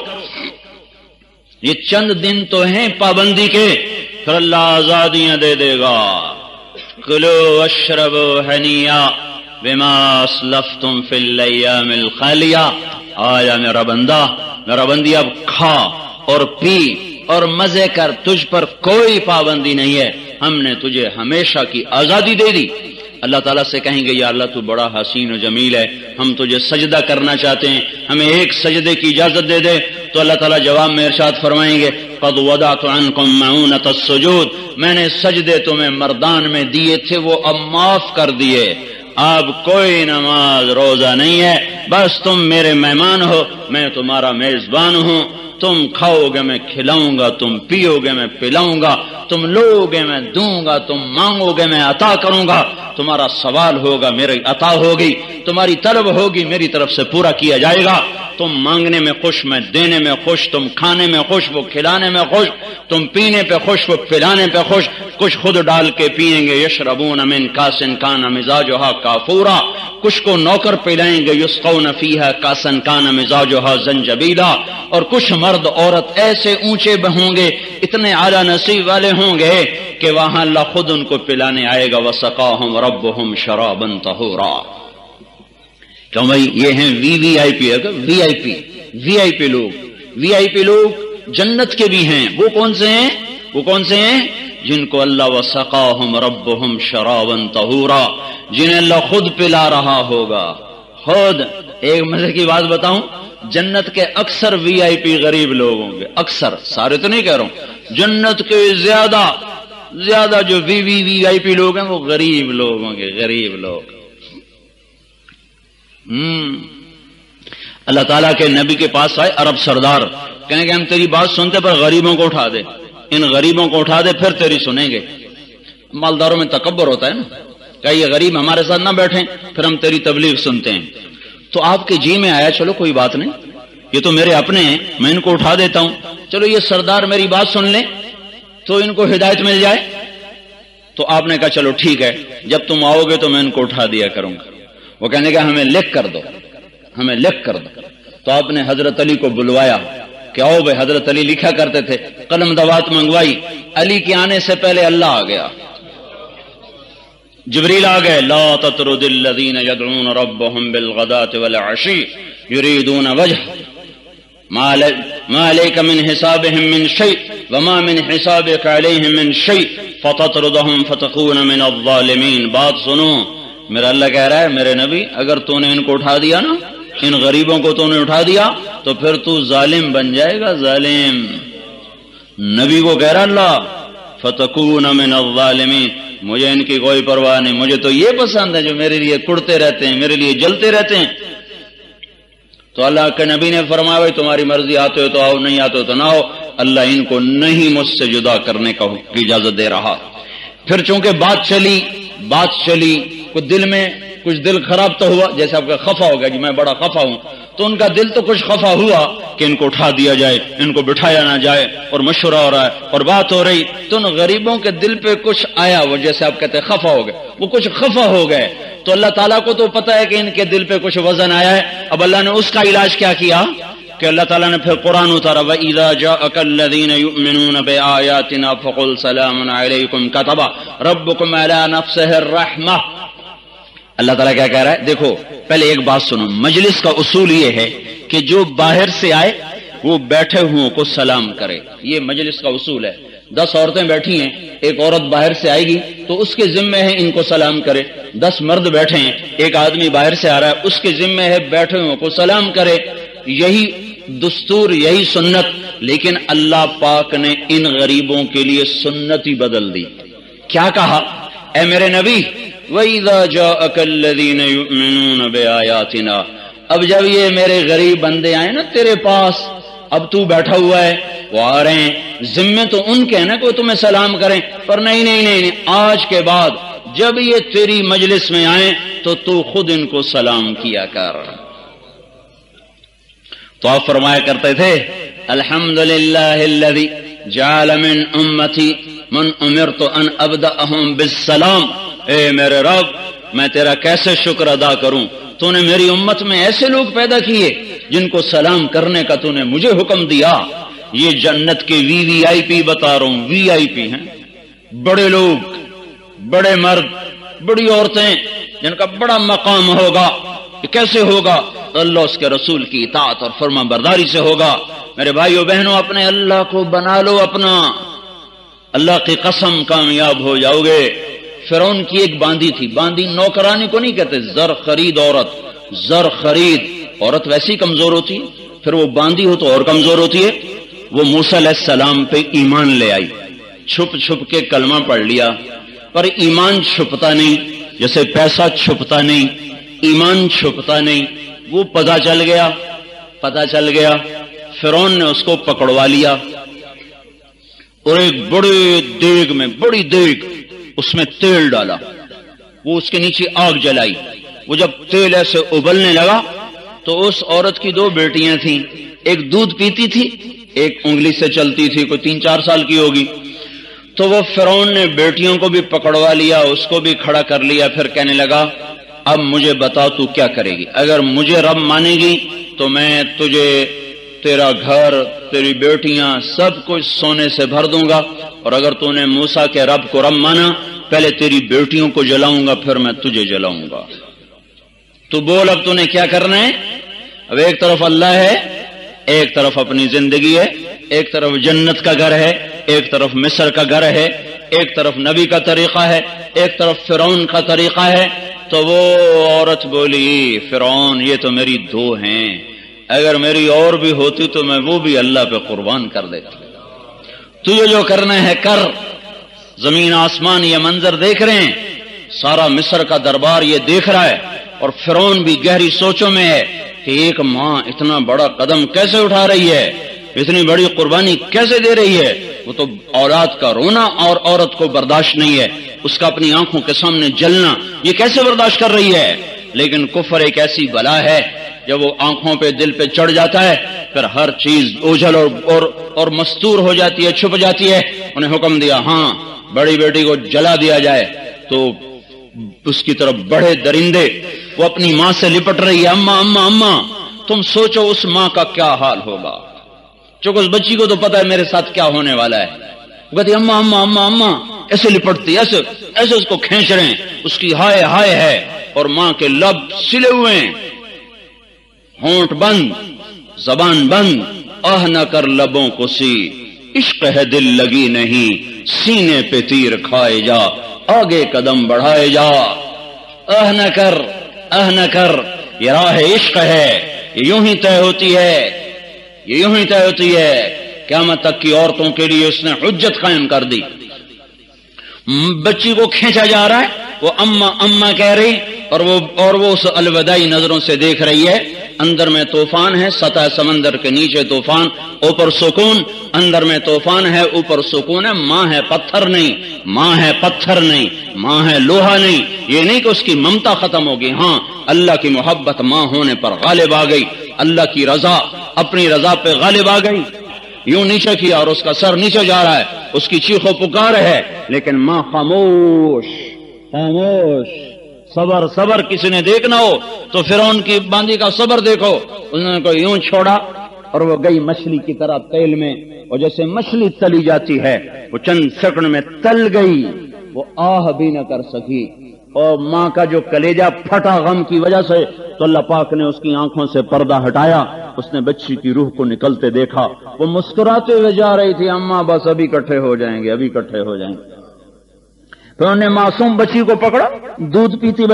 یہ چند دن تو ہیں پابندی کے، پھر اللہ آزادیاں دے دے گا۔ کلو واشربوا ہنیئا بما اسلفتم فی الایام الخالیہ۔ آیا میرا بندہ، میرا بندی، اب کھا اور پی اور مزے کر، تجھ پر کوئی پابندی نہیں ہے، ہم نے تجھے ہمیشہ کی آزادی دے دی۔ اللہ تعالیٰ سے کہیں گے یا اللہ تو بڑا حسین و جمیل ہے، ہم تجھے سجدہ کرنا چاہتے ہیں، ہمیں ایک سجدے کی اجازت دے دے۔ تو اللہ تعالیٰ جواب میں ارشاد فرمائیں گے قد وضعت عنکم معونۃ السجود، میں نے سجدے تمہیں مردان میں دیے تھے، وہ اب معاف کر دیے، اب کوئی نماز روزہ نہیں ہے، بس تم میرے مہمان ہو، میں تمہارا میزبان ہوں، تم کھاؤ گے میں کھلاؤں گا، تم پیو گے میں پلاؤں گا، تم لو گے میں دوں گا، تم مانگو گے میں عطا کروں گا، تمہارا سوال ہوگا میری عطا ہوگی، تمہاری طلب ہوگی میری طرف سے پورا کیا جائے گا۔ تم مانگنے میں خوش، میں دینے میں خوش، تم کھانے میں خوش، وہ کھلانے میں خوش، تم پینے پہ خوش، وہ پلانے پہ خوش، کچھ خود ڈال کے پیئیں گے، یشربون من کاس کان مزاجھا کافورا، کچھ کو نوکر پلائیں گے، یسقون فیہا کاسا کان مزاجھا زنجبیلا، اور کچھ مرد عورت ایسے اونچے ہوں گے، اتنے اعلیٰ نصیب والے ہوں گے کہ وہاں اللہ خود ان کو پلانے آئے گا، وسقاہم ربہم شرابا طہورا۔ کیوں بھائی یہ ہیں وی آئی پی، وی آئی پی لوگ، وی آئی پی لوگ جنت کے بھی ہیں۔ وہ کون سے ہیں؟ وہ کون سے ہیں؟ جن کو اللہ وسقاہم ربہم شرابا طہورا، جنہیں اللہ خود پلا رہا ہوگا، خود۔ ایک مزے کی بات بتاؤں، جنت کے اکثر وی آئی پی غریب لوگ ہوں گے، اکثر، سارے تو نہیں کہہ رہا ہوں، جنت کے زیادہ جو وی آئی پی لوگ ہیں وہ غریب لوگ ہوں گے، غریب لوگ۔ اللہ تعالیٰ کے نبی کے پاس آئے عرب سردار، کہیں گے ہم تیری بات سنتے پر غریبوں کو اٹھا دے، ان غریبوں کو اٹھا دے پھر تیری سنیں گے۔ مالداروں میں تکبر ہوتا ہے نا، کہ یہ غریب ہمارے ساتھ نہ بیٹھیں پھر ہم تیری تبلیغ سنتے ہیں۔ تو آپ کے جی میں آیا چلو کوئی بات نہیں، یہ تو میرے اپنے ہیں، میں ان کو اٹھا دیتا ہوں، چلو یہ سردار میری بات سن لیں تو ان کو ہدایت مل جائے۔ تو آپ نے کہا چلو ٹھیک ہے، جب تم آؤ گے تو میں ان کو اٹھا دیا کروں گا۔ وہ کہنے کا ہمیں لکھ کر دو، ہمیں لکھ کر دو۔ تو آپ نے حضرت علی کو بلوایا کہ آؤ بھائی، حضرت علی لکھا کرتے تھے، قلم دوات منگوائی، علی کے آنے سے پہلے اللہ آ گیا، جبریل آ گئے، لا تطرد الذین یدعون ربهم بالغداة والعشی یریدون وجہ ما علیک من حسابهم من شیء وما من حسابک علیہم من شیء فتطردهم فتکون من الظالمین۔ بات سنو، میرا اللہ کہہ رہا ہے میرے نبی، اگر تو نے ان کو اٹھا دیا نا، ان غریبوں کو تو نے اٹھا دیا تو پھر تو ظالم بن جائے گا، ظالم۔ نبی کو کہہ رہا اللہ فتکون من الظالمین، مجھے ان کی کوئی پرواہ نہیں، مجھے تو یہ پسند ہے جو میرے لیے کڑتے رہتے ہیں، میرے لیے جلتے رہتے ہیں۔ تو اللہ کے نبی نے فرمایا بھائی تمہاری مرضی، آتے ہو تو آؤ، نہیں آتے ہو تو نہ آؤ، اللہ ان کو نہیں مجھ سے جدا کرنے کی اجازت دے رہا۔ پھر چونکہ بات چلی کچھ دل میں کچھ دل خراب تو ہوا، جیسے آپ کا خفا ہو گیا کہ میں بڑا خفا ہوں، تو ان کا دل تو کچھ خفا ہوا کہ ان کو اٹھا دیا جائے، ان کو بٹھایا نہ جائے، اور مشورہ ہو رہا ہے اور بات ہو رہی، تو ان غریبوں کے دل پہ کچھ آیا، وہ جیسے آپ کہتے ہیں خفا ہو گئے، وہ کچھ خفا ہو گئے۔ تو اللہ تعالیٰ کو تو پتا ہے کہ ان کے دل پہ کچھ وزن آیا ہے۔ اب اللہ نے اس کا علاج کیا کیا کہ اللہ تعالیٰ نے پھر قرآن اتارا، وَإِذَا جَاءَكَ الَّذِينَ يُؤْمِنُونَ بِآيَاتِنَا فَقُلْ سَلَامٌ عَلَيْكُمْ كَتَبَ رَبُّكُمْ عَلَى نَفْسِهِ الرَّحْمَةَ۔ اللہ تعالیٰ کیا کہہ رہا ہے؟ دیکھو پہلے ایک بات سنو، مجلس کا اصول یہ ہے کہ جو باہر سے آئے وہ بیٹھے ہوں کو سلام کرے، یہ مجلس کا اصول ہے۔ 10 عورتیں بیٹھی ہیں، ایک عورت باہر سے آئے گی تو اس کے ذمہ ہے ان کو سلام کرے۔ 10 مرد بیٹھے ہیں، ایک آدمی باہر سے آ رہا ہے، اس کے ذمہ ہے بیٹھے ہوں کو سلام کرے۔ یہی دستور، یہی سنت، لیکن اللہ پاک نے ان غریبوں کے لیے سنت ہی بدل دی۔ کیا کہا؟ اے میرے نبی وَإِذَا جَاءَكَ الَّذِينَ يُؤْمِنُونَ بِآيَاتِنَا، اب جب یہ میرے غریب بندے آئے نا تیرے پاس، اب تو بیٹھا ہوا ہے، وہ آ رہے ہیں، ذمے تو ان کے نا کوئی تمہیں سلام کریں، پر نہیں، آج کے بعد جب یہ تیری مجلس میں آئیں تو خود ان کو سلام کیا کر۔ تو آپ فرمایا کرتے تھے الحمدللہ الذی جعل من امتی من امرت ان ابدأهم بالسلام اے میرے رب میں تیرا کیسے شکر ادا کروں، تو نے میری امت میں ایسے لوگ پیدا کیے جن کو سلام کرنے کا تو نے مجھے حکم دیا۔ یہ جنت کے وی آئی پی بتا رہا ہوں، وی آئی پی ہیں، بڑے لوگ، بڑے مرد، بڑی عورتیں جن کا بڑا مقام ہوگا۔ یہ کیسے ہوگا؟ تو اللہ اس کے رسول کی اطاعت اور فرما برداری سے ہوگا۔ میرے بھائیو بہنوں، اپنے اللہ کو بنا لو اپنا، اللہ کی قسم کامیاب ہو جاؤ گے۔ فرعون کی ایک باندی تھی، باندی نوکرانی کو نہیں کہتے، زر خرید عورت، زر خرید عورت ویسی کمزور ہوتی ہے، پھر وہ باندی ہو تو اور کمزور ہوتی ہے۔ وہ موسیٰ علیہ السلام پہ ایمان لے آئی، چھپ چھپ کے کلمہ پڑھ لیا، پر ایمان چھپتا نہیں، جیسے پیسہ چھپتا نہیں، ایمان چھپتا نہیں۔ وہ پتہ چل گیا، فرعون نے اس کو پکڑوا لیا اور ایک بڑے دیگ میں، بڑی دیگ، اس میں تیل ڈالا، وہ اس کے نیچے آگ جلائی۔ وہ جب تیل ایسے ابلنے لگا تو اس عورت کی دو بیٹیاں تھیں، ایک دودھ پیتی تھی، ایک انگلی سے چلتی تھی، کوئی 3-4 سال کی ہوگی۔ تو وہ فرعون نے بیٹیوں کو بھی پکڑوا لیا، اس کو بھی کھڑا کر لیا، پھر کہنے لگا اب مجھے بتا تو کیا کرے گی؟ اگر مجھے رب مانے گی تو میں تجھے، تیرا گھر، تیری بیٹیاں، سب کچھ سونے سے بھر دوں گا، اور اگر تو نے موسیٰ کے رب کو رب مانا، پہلے تیری بیٹیوں کو جلاؤں گا، پھر میں تجھے جلاؤں گا۔ تو بول اب تو نے کیا کرنا ہے؟ اب ایک طرف اللہ ہے، ایک طرف اپنی زندگی ہے، ایک طرف جنت کا گھر ہے، ایک طرف مصر کا گھر ہے، ایک طرف نبی کا طریقہ ہے، ایک طرف فرعون کا طریقہ ہے۔ تو وہ عورت بولی فرعون یہ تو میری دو ہیں، اگر میری اور بھی ہوتی تو میں وہ بھی اللہ پہ قربان کر دیتی۔ تجھے جو کرنا ہے کر۔ زمین آسمان یہ منظر دیکھ رہے ہیں، سارا مصر کا دربار یہ دیکھ رہا ہے، اور فرعون بھی گہری سوچوں میں ہے کہ ایک ماں اتنا بڑا قدم کیسے اٹھا رہی ہے، اتنی بڑی قربانی کیسے دے رہی ہے۔ وہ تو اولاد کا رونا اور عورت کو برداشت نہیں ہے، اس کا اپنی آنکھوں کے سامنے جلنا یہ کیسے برداشت کر رہی ہے۔ لیکن کفر ایک ایسی بلا ہے، جب وہ آنکھوں پہ دل پہ چڑھ جاتا ہے پھر ہر چیز اوجھل اور مستور ہو جاتی ہے، چھپ جاتی ہے۔ انہیں حکم دیا ہاں بڑی بیٹی کو جلا دیا جائے، تو اس کی طرف بڑے درندے، وہ اپنی ماں سے لپٹ رہی ہے، اماں اماں اماں۔ تم سوچو اس ماں کا کیا حال ہوگا، چونکہ اس بچی کو تو پتا ہے میرے ساتھ کیا ہونے والا ہے۔ وہ کہتی اماں اماں اماں اماں، ایسے لپٹتی، ایسے اس کو کھینچ رہے ہیں، اس کی ہائے ہائے ہے، اور ماں کے لب سلے ہوئے ہیں، ہونٹ بند، زبان بند۔ آہ نہ کر لبوں کو سی، عشق ہے دل لگی نہیں، سینے پہ تیر کھائے جا، آگے قدم بڑھائے جا۔ آہ نہ کر، آہ نہ کر، یہ راہ عشق ہے، یہ یوں ہی طے ہوتی ہے، یہ یوں ہی طے ہوتی ہے۔ قیامت تک کی عورتوں کے لیے اس نے حجت قائم کر دی۔ بچی کو کھینچا جا رہا ہے، وہ اماں اماں کہہ رہی، اور وہ اس الوداعی نظروں سے دیکھ رہی ہے۔ اندر میں طوفان ہے، سطح سمندر کے نیچے طوفان، اوپر سکون۔ اندر میں طوفان ہے، اوپر سکون ہے۔ ماں ہے پتھر نہیں، ماں ہے پتھر نہیں، ماں ہے لوہا نہیں۔ یہ نہیں کہ اس کی ممتا ختم ہوگی، ہاں اللہ کی محبت ماں ہونے پر غالب آ گئی، اللہ کی رضا اپنی رضا پہ غالب آ گئی۔ یوں نیچے کیا اور اس کا سر نیچے جا رہا ہے، اس کی چیخ و پکار ہے، لیکن ماں خاموش خاموش۔ صبر صبر، کسی نے دیکھنا ہو تو فرعون کی باندی کا صبر دیکھو۔ انہوں نے کو یوں چھوڑا اور وہ گئی مچھلی کی طرح تیل میں، اور جیسے مچھلی تلی جاتی ہے وہ چند سیکنڈ میں تل گئی، وہ آہ بھی نہ کر سکی۔ اور ماں کا جو کلیجہ پھٹا غم کی وجہ سے، تو اللہ پاک نے اس کی آنکھوں سے پردہ ہٹایا، اس نے بچی کی روح کو نکلتے دیکھا۔ وہ مسکراتے ہوئے جا رہی تھی، اماں بس ابھی اکٹھے ہو جائیں گے، ابھی اکٹھے ہو جائیں گے۔ پھر انہوں نے معصوم بچی کو پکڑا، دودھ پیتی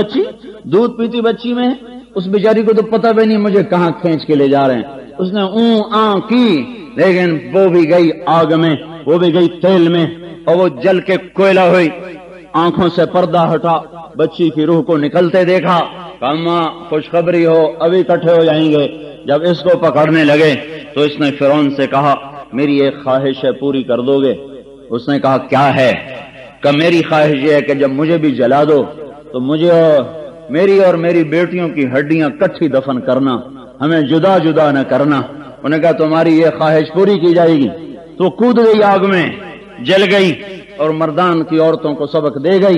بچی میں اس بیچاری کو تو پتہ بھی نہیں مجھے کہاں کھینچ کے لے جا رہے ہیں۔ اس نے کی، لیکن وہ بھی گئی آگ میں، وہ بھی گئی تیل میں، اور وہ جل کے کوئلہ ہوئی۔ آنکھوں سے پردہ ہٹا، بچی کی روح کو نکلتے دیکھا، اماں خوشخبری ہو ابھی اکٹھے ہو جائیں گے۔ جب اس کو پکڑنے لگے تو اس نے فرعون سے کہا میری ایک خواہش ہے، پوری کر دو گے؟ اس نے کہا کیا ہے؟ کہ میری خواہش یہ ہے کہ جب مجھے بھی جلا دو تو مجھے میری اور میری بیٹیوں کی ہڈیاں کٹھی دفن کرنا، ہمیں جدا جدا نہ کرنا۔ انہوں نے کہا تمہاری یہ خواہش پوری کی جائے گی۔ تو کود گئی آگ میں، جل گئی، اور مردان کی عورتوں کو سبق دے گئی کہ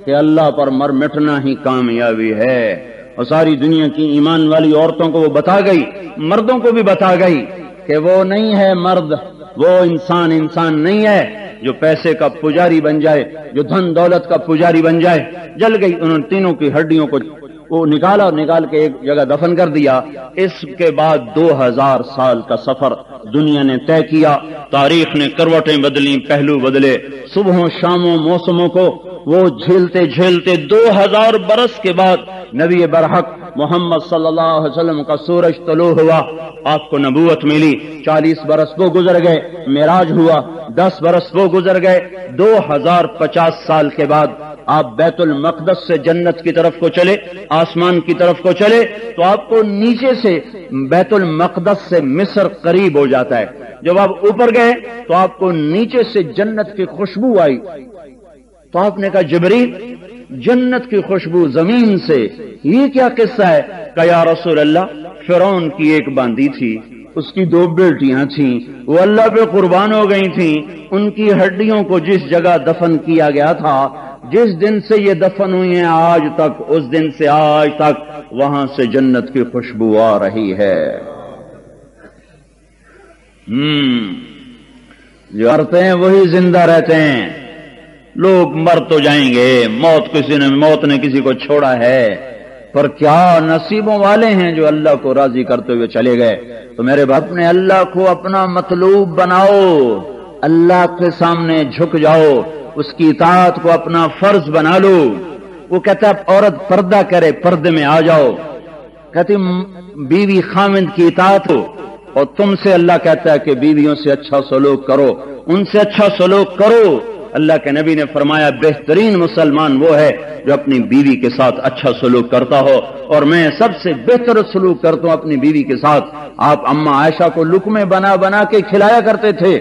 کہ اللہ پر مر مٹنا ہی کامیابی ہے۔ اور ساری دنیا کی ایمان والی عورتوں کو وہ بتا گئی، مردوں کو بھی بتا گئی کہ وہ نہیں ہے مرد، وہ انسان نہیں ہے جو پیسے کا پجاری بن جائے، جو دھن دولت کا پجاری بن جائے۔ جل گئی، انہوں نے تینوں کی ہڈیوں کو وہ نکالا اور نکال کے ایک جگہ دفن کر دیا۔ اس کے بعد 2000 سال کا سفر دنیا نے طے کیا، تاریخ نے کروٹیں بدلی، پہلو بدلے، صبحوں شاموں موسموں کو وہ جھیلتے جھیلتے 2000 برس کے بعد نبی برحق محمد صلی اللہ علیہ وسلم کا سورج طلوع ہوا، آپ کو نبوت ملی۔ 40 برس وہ گزر گئے، معراج ہوا، 10 برس وہ گزر گئے، 2050 سال کے بعد آپ بیت المقدس سے جنت کی طرف کو چلے، آسمان کی طرف کو چلے تو آپ کو نیچے سے بیت المقدس سے مصر قریب ہو جاتا ہے۔ جب آپ اوپر گئے تو آپ کو نیچے سے جنت کی خوشبو آئی، تو آپ نے کہا جبریل جنت کی خوشبو زمین سے، یہ کیا قصہ ہے؟ کہ یا رسول اللہ فرعون کی ایک باندی تھی، اس کی 2 بیٹیاں تھیں، وہ اللہ پہ قربان ہو گئی تھیں، ان کی ہڈیوں کو جس جگہ دفن کیا گیا تھا، جس دن سے یہ دفن ہوئی ہیں آج تک، اس دن سے آج تک وہاں سے جنت کی خوشبو آ رہی ہے۔ جو مرتے ہیں وہی زندہ رہتے ہیں۔ لوگ مر تو جائیں گے، موت نے کسی کو چھوڑا ہے، پر کیا نصیبوں والے ہیں جو اللہ کو راضی کرتے ہوئے چلے گئے۔ تو میرے باپ نے اللہ کو اپنا مطلوب بناؤ، اللہ کے سامنے جھک جاؤ، اس کی اطاعت کو اپنا فرض بنا لو۔ وہ کہتا ہے عورت پردہ کرے، پردے میں آ جاؤ۔ کہتی بیوی خاوند کی اطاعت ہو، اور تم سے اللہ کہتا ہے کہ بیویوں سے اچھا سلوک کرو، ان سے اچھا سلوک کرو۔ اللہ کے نبی نے فرمایا بہترین مسلمان وہ ہے جو اپنی بیوی کے ساتھ اچھا سلوک کرتا ہو، اور میں سب سے بہتر سلوک کرتا ہوں اپنی بیوی کے ساتھ۔ آپ اماں عائشہ کو لقمے بنا بنا کے کھلایا کرتے تھے۔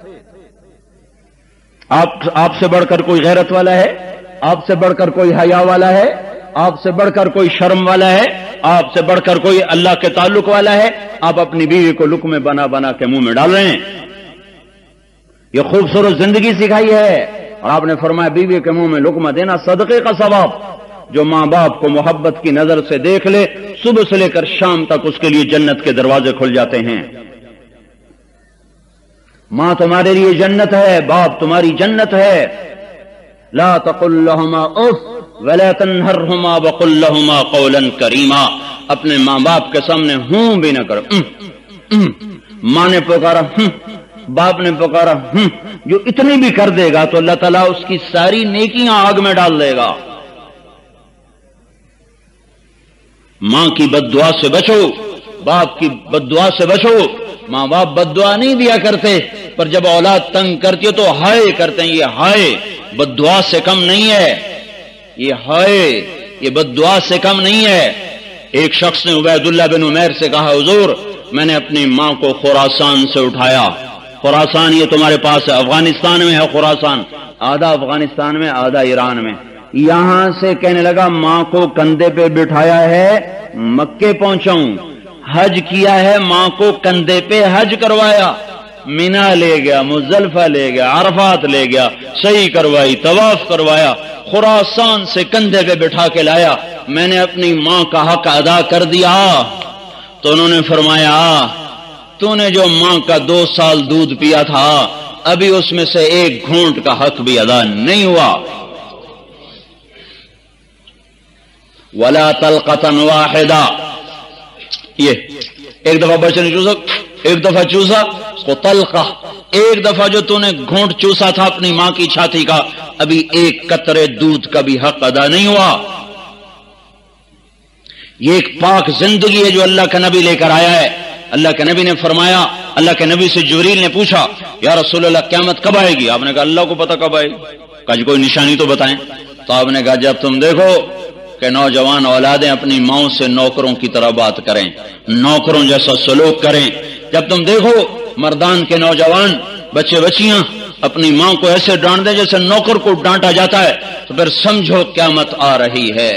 آپ سے بڑھ کر کوئی غیرت والا ہے؟ آپ سے بڑھ کر کوئی حیا والا ہے؟ آپ سے بڑھ کر کوئی شرم والا ہے؟ آپ سے بڑھ کر کوئی اللہ کے تعلق والا ہے؟ آپ اپنی بیوی کو لقمے بنا بنا کے منہ میں ڈال رہے ہیں۔ یہ خوبصورت زندگی سکھائی ہے، اور آپ نے فرمایا بیوی کے منہ میں لقمہ دینا صدقے کا ثواب۔ جو ماں باپ کو محبت کی نظر سے دیکھ لے، صبح سے لے کر شام تک اس کے لیے جنت کے دروازے کھل جاتے ہیں۔ ماں تمہارے لیے جنت ہے، باپ تمہاری جنت ہے۔ لا تقل لهما اف ولا تنهرهما وقل لهما قولا کریما۔ اپنے ماں باپ کے سامنے ہوں بھی نہ کرو۔ ماں نے پکارا باپ نے پکارا جو اتنی بھی کر دے گا تو اللہ تعالیٰ اس کی ساری نیکیاں آگ میں ڈال دے گا۔ ماں کی بد دعا سے بچو، باپ کی بد دعا سے بچو۔ ماں باپ بد دعا نہیں دیا کرتے، پر جب اولاد تنگ کرتی ہے تو ہائے کرتے ہیں۔ یہ ہائے بد دعا سے کم نہیں ہے، یہ ہائے یہ بد دعا سے کم نہیں ہے۔ ایک شخص نے عبید اللہ بن عمیر سے کہا حضور میں نے اپنی ماں کو خراسان سے اٹھایا۔ خراسان یہ تمہارے پاس ہے، افغانستان میں ہے خراسان، آدھا افغانستان میں آدھا ایران میں۔ یہاں سے کہنے لگا ماں کو کندھے پہ بٹھایا ہے مکے پہنچاؤں، حج کیا ہے ماں کو کندھے پہ حج کروایا، مینا لے گیا، مزدلفہ لے گیا، عرفات لے گیا، صحیح کروائی، طواف کروایا، خراسان سے کندھے پہ بٹھا کے لایا۔ میں نے اپنی ماں کا حق ادا کر دیا۔ تو انہوں نے فرمایا تو نے جو ماں کا 2 سال دودھ پیا تھا ابھی اس میں سے 1 گھونٹ کا حق بھی ادا نہیں ہوا۔ ولا طلقة واحدہ، یہ ایک دفعہ بچے نے چوسا، ایک دفعہ چوسا اس کو طلقہ، ایک دفعہ جو تو نے گھونٹ چوسا تھا اپنی ماں کی چھاتی کا ابھی 1 قطرے دودھ کا بھی حق ادا نہیں ہوا۔ یہ ایک پاک زندگی ہے جو اللہ کا نبی لے کر آیا ہے۔ اللہ کے نبی نے فرمایا، اللہ کے نبی سے جبریل نے پوچھا یا رسول اللہ قیامت کب آئے گی؟ آپ نے کہا اللہ کو پتہ کب آئے گی۔ کہا جی کوئی نشانی تو بتائیں۔ تو آپ نے کہا جب تم دیکھو کہ نوجوان اولادیں اپنی ماؤں سے نوکروں کی طرح بات کریں، نوکروں جیسا سلوک کریں، جب تم دیکھو مردان کے نوجوان بچے بچیاں اپنی ماں کو ایسے ڈانٹ دیں جیسے نوکر کو ڈانٹا جاتا ہے، تو پھر سمجھو قیامت آ رہی ہے۔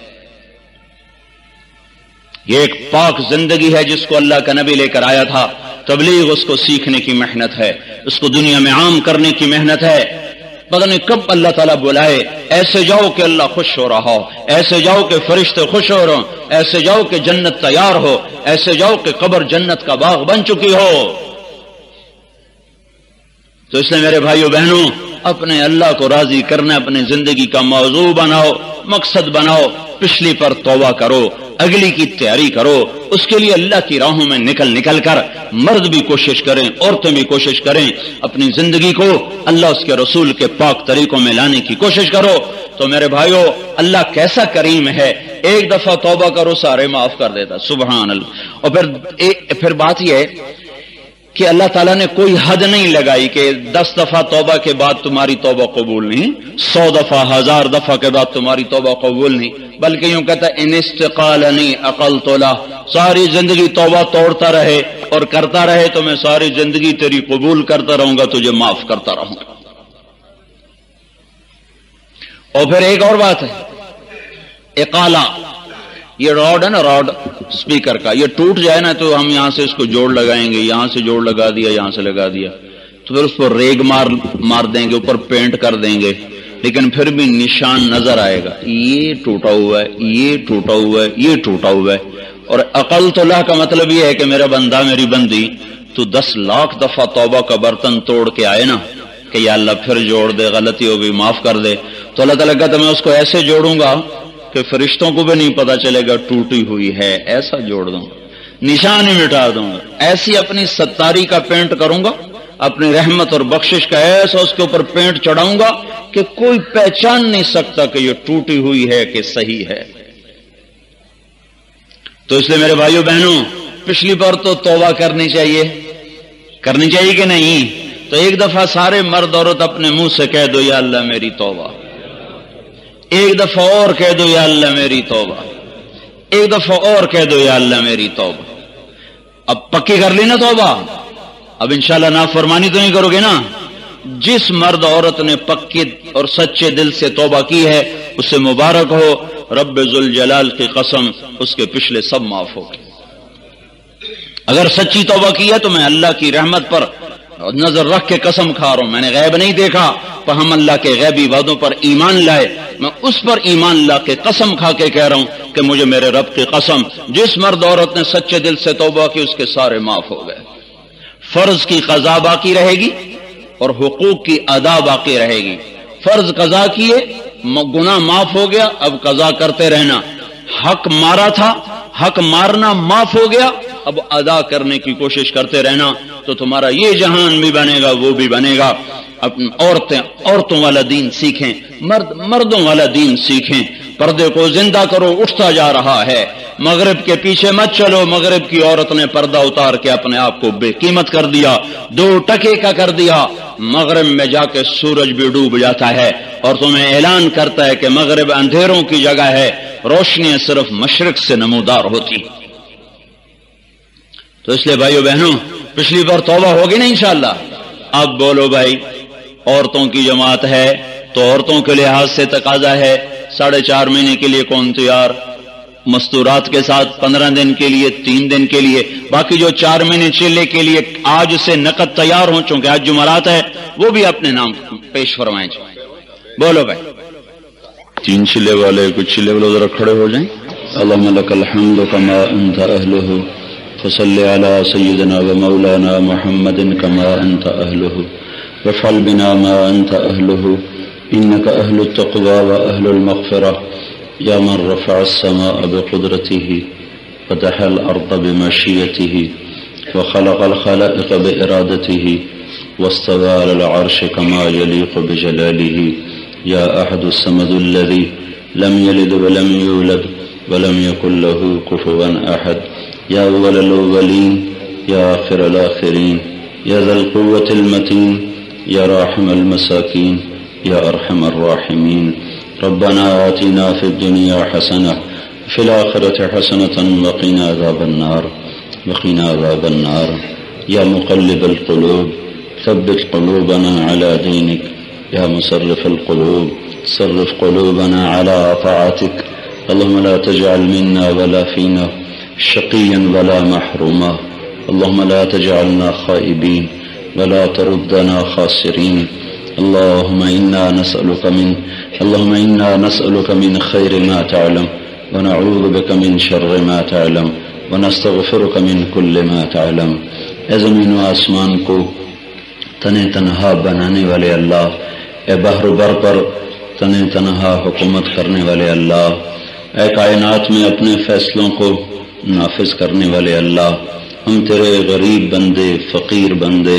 یہ ایک پاک زندگی ہے جس کو اللہ کا نبی لے کر آیا تھا۔ تبلیغ اس کو سیکھنے کی محنت ہے، اس کو دنیا میں عام کرنے کی محنت ہے۔ پتہ نہیں کب اللہ تعالیٰ بلائے، ایسے جاؤ کہ اللہ خوش ہو رہا ہو، ایسے جاؤ کہ فرشتے خوش ہو رہے ہوں، ایسے جاؤ کہ جنت تیار ہو، ایسے جاؤ کہ قبر جنت کا باغ بن چکی ہو۔ تو اس لیے میرے بھائیو بہنوں، اپنے اللہ کو راضی کرنا اپنے زندگی کا موضوع بناؤ، مقصد بناؤ، پچھلی پر توبہ کرو، اگلی کی تیاری کرو، اس کے لیے اللہ کی راہوں میں نکل کر مرد بھی کوشش کریں، عورتیں بھی کوشش کریں، اپنی زندگی کو اللہ اس کے رسول کے پاک طریقوں میں لانے کی کوشش کرو۔ تو میرے بھائیو، اللہ کیسا کریم ہے، ایک دفعہ توبہ کرو سارے معاف کر دیتا، سبحان اللہ۔ اور پھر بات یہ ہے کہ اللہ تعالیٰ نے کوئی حد نہیں لگائی کہ 10 دفعہ توبہ کے بعد تمہاری توبہ قبول نہیں، 100 دفعہ 1000 دفعہ کے بعد تمہاری توبہ قبول نہیں، بلکہ یوں کہتا ہے ان استقالنی عقلت له، ساری زندگی توبہ توڑتا رہے اور کرتا رہے تو میں ساری زندگی تیری قبول کرتا رہوں گا، تجھے معاف کرتا رہوں گا۔ اور پھر ایک اور بات ہے، اقالہ، یہ راڈ ہے نا، راڈ اسپیکر کا، یہ ٹوٹ جائے نا تو ہم یہاں سے اس کو جوڑ لگائیں گے، یہاں سے جوڑ لگا دیا، یہاں سے لگا دیا، تو پھر اس پر ریگ مار دیں گے، اوپر پینٹ کر دیں گے، لیکن پھر بھی نشان نظر آئے گا، یہ ٹوٹا ہوا ہے، یہ ٹوٹا ہوا ہے، یہ ٹوٹا ہوا ہے۔ اور عقلت اللہ کا مطلب یہ ہے کہ میرا بندہ، میری بندی، تو 10 لاکھ دفعہ توبہ کا برتن توڑ کے آئے نا کہ یا اللہ پھر جوڑ دے، غلطی ہو گئی معاف کر دے، تو اللہ تعالیٰ کہتا میں اس کو ایسے جوڑوں گا کہ فرشتوں کو بھی نہیں پتا چلے گا ٹوٹی ہوئی ہے، ایسا جوڑ دوں گا، نشان ہی مٹا دوں گا، ایسی اپنی ستاری کا پینٹ کروں گا، اپنی رحمت اور بخشش کا ایسا اس کے اوپر پینٹ چڑھاؤں گا کہ کوئی پہچان نہیں سکتا کہ یہ ٹوٹی ہوئی ہے کہ صحیح ہے۔ تو اس لیے میرے بھائیوں بہنوں، پچھلی بار تو توبہ کرنی چاہیے کہ نہیں؟ تو ایک دفعہ سارے مرد عورت اپنے منہ سے کہہ دو یا اللہ میری توبہ، ایک دفعہ اور کہہ دو یا اللہ میری توبہ، ایک دفعہ اور کہہ دو یا اللہ میری توبہ۔ اب پکی کر لی نا توبہ، اب انشاءاللہ نافرمانی تو نہیں کرو گے نا؟ جس مرد عورت نے پکی اور سچے دل سے توبہ کی ہے اسے مبارک ہو، رب ذوالجلال کی قسم اس کے پچھلے سب معاف ہو گئے۔ اگر سچی توبہ کی ہے تو میں اللہ کی رحمت پر نظر رکھ کے قسم کھا رہا ہوں، میں نے غیب نہیں دیکھا، پر ہم اللہ کے غیبی وعدوں پر ایمان لائے، میں اس پر ایمان لا کے قسم کھا کے کہہ رہا ہوں کہ مجھے میرے رب کی قسم، جس مرد عورت نے سچے دل سے توبہ کی اس کے سارے معاف ہو گئے۔ فرض کی قضا باقی رہے گی اور حقوق کی ادا باقی رہے گی۔ فرض قضا کیے، گناہ معاف ہو گیا، اب قضا کرتے رہنا۔ حق مارا تھا، حق مارنا معاف ہو گیا، اب ادا کرنے کی کوشش کرتے رہنا، تو تمہارا یہ جہان بھی بنے گا، وہ بھی بنے گا۔ عورتوں والا دین سیکھیں، مردوں والا دین سیکھیں، پردے کو زندہ کرو، اٹھتا جا رہا ہے۔ مغرب کے پیچھے مت چلو، مغرب کی عورت نے پردہ اتار کے اپنے آپ کو بے قیمت کر دیا، 2 ٹکے کا کر دیا۔ مغرب میں جا کے سورج بھی ڈوب جاتا ہے اور تمہیں اعلان کرتا ہے کہ مغرب اندھیروں کی جگہ ہے، روشنیاں صرف مشرق سے نمودار ہوتی۔ تو اس لیے بھائیو بہنوں، پچھلی بار توبہ ہوگی نا انشاءاللہ؟ اب بولو بھائی، عورتوں کی جماعت ہے تو عورتوں کے لحاظ سے تقاضا ہے 4.5 مہینے کے لیے کون تیار، مستورات کے ساتھ 15 دن کے لیے، 3 دن کے لیے، باقی جو 4 مہینے چلے کے لیے آج سے نقد تیار ہوں، چونکہ آج جمعرات ہے، وہ بھی اپنے نام پیش فرمائیں۔ بولو بھائی، 3 چلے والے، کچھ چلے والے ذرا کھڑے ہو جائیں۔ اللہم لک الحمد کما انت اہلہ فصلی علی سیدنا و مولانا محمد کما انت اہلہ وافعل بنا ما انت اہلہ انک اہل التقوی و اہل المغفرہ یا من رفع السماء بقدرته فتح الارض بمشیته وخلق الخلائق بارادته واستوى على العرش كما يليق بجلاله یا احد الصمد الذي لم يلد ولم يولد ولم يكن له كفوا احد یا اول الاولین یا آخر الاخرین یا ذا القوة المتین یا راحم المساکین یا ارحم الراحمین ربنا آتنا فی الدنیا حسنة فی الآخرة حسنة وقنا عذاب النار یا مقلب القلوب ثبت قلوبنا على دينك يا مصرف القلوب صرف قلوبنا على طاعتك اللهم لا تجعل منا ولا فينا شقيا ولا محروما اللهم لا تجعلنا خائبين ولا تردنا خاسرين اللهم إنا نسألك من خير ما تعلم ونعوذ بك من شر ما تعلم ونستغفرك من كل ما تعلم۔ اے زمین و آسمان کو تنے تنہا بنانے والے اللہ، اے بحر و بر پر تنے تنہا حکومت کرنے والے اللہ، اے کائنات میں اپنے فیصلوں کو نافذ کرنے والے اللہ، ہم تیرے غریب بندے، فقیر بندے،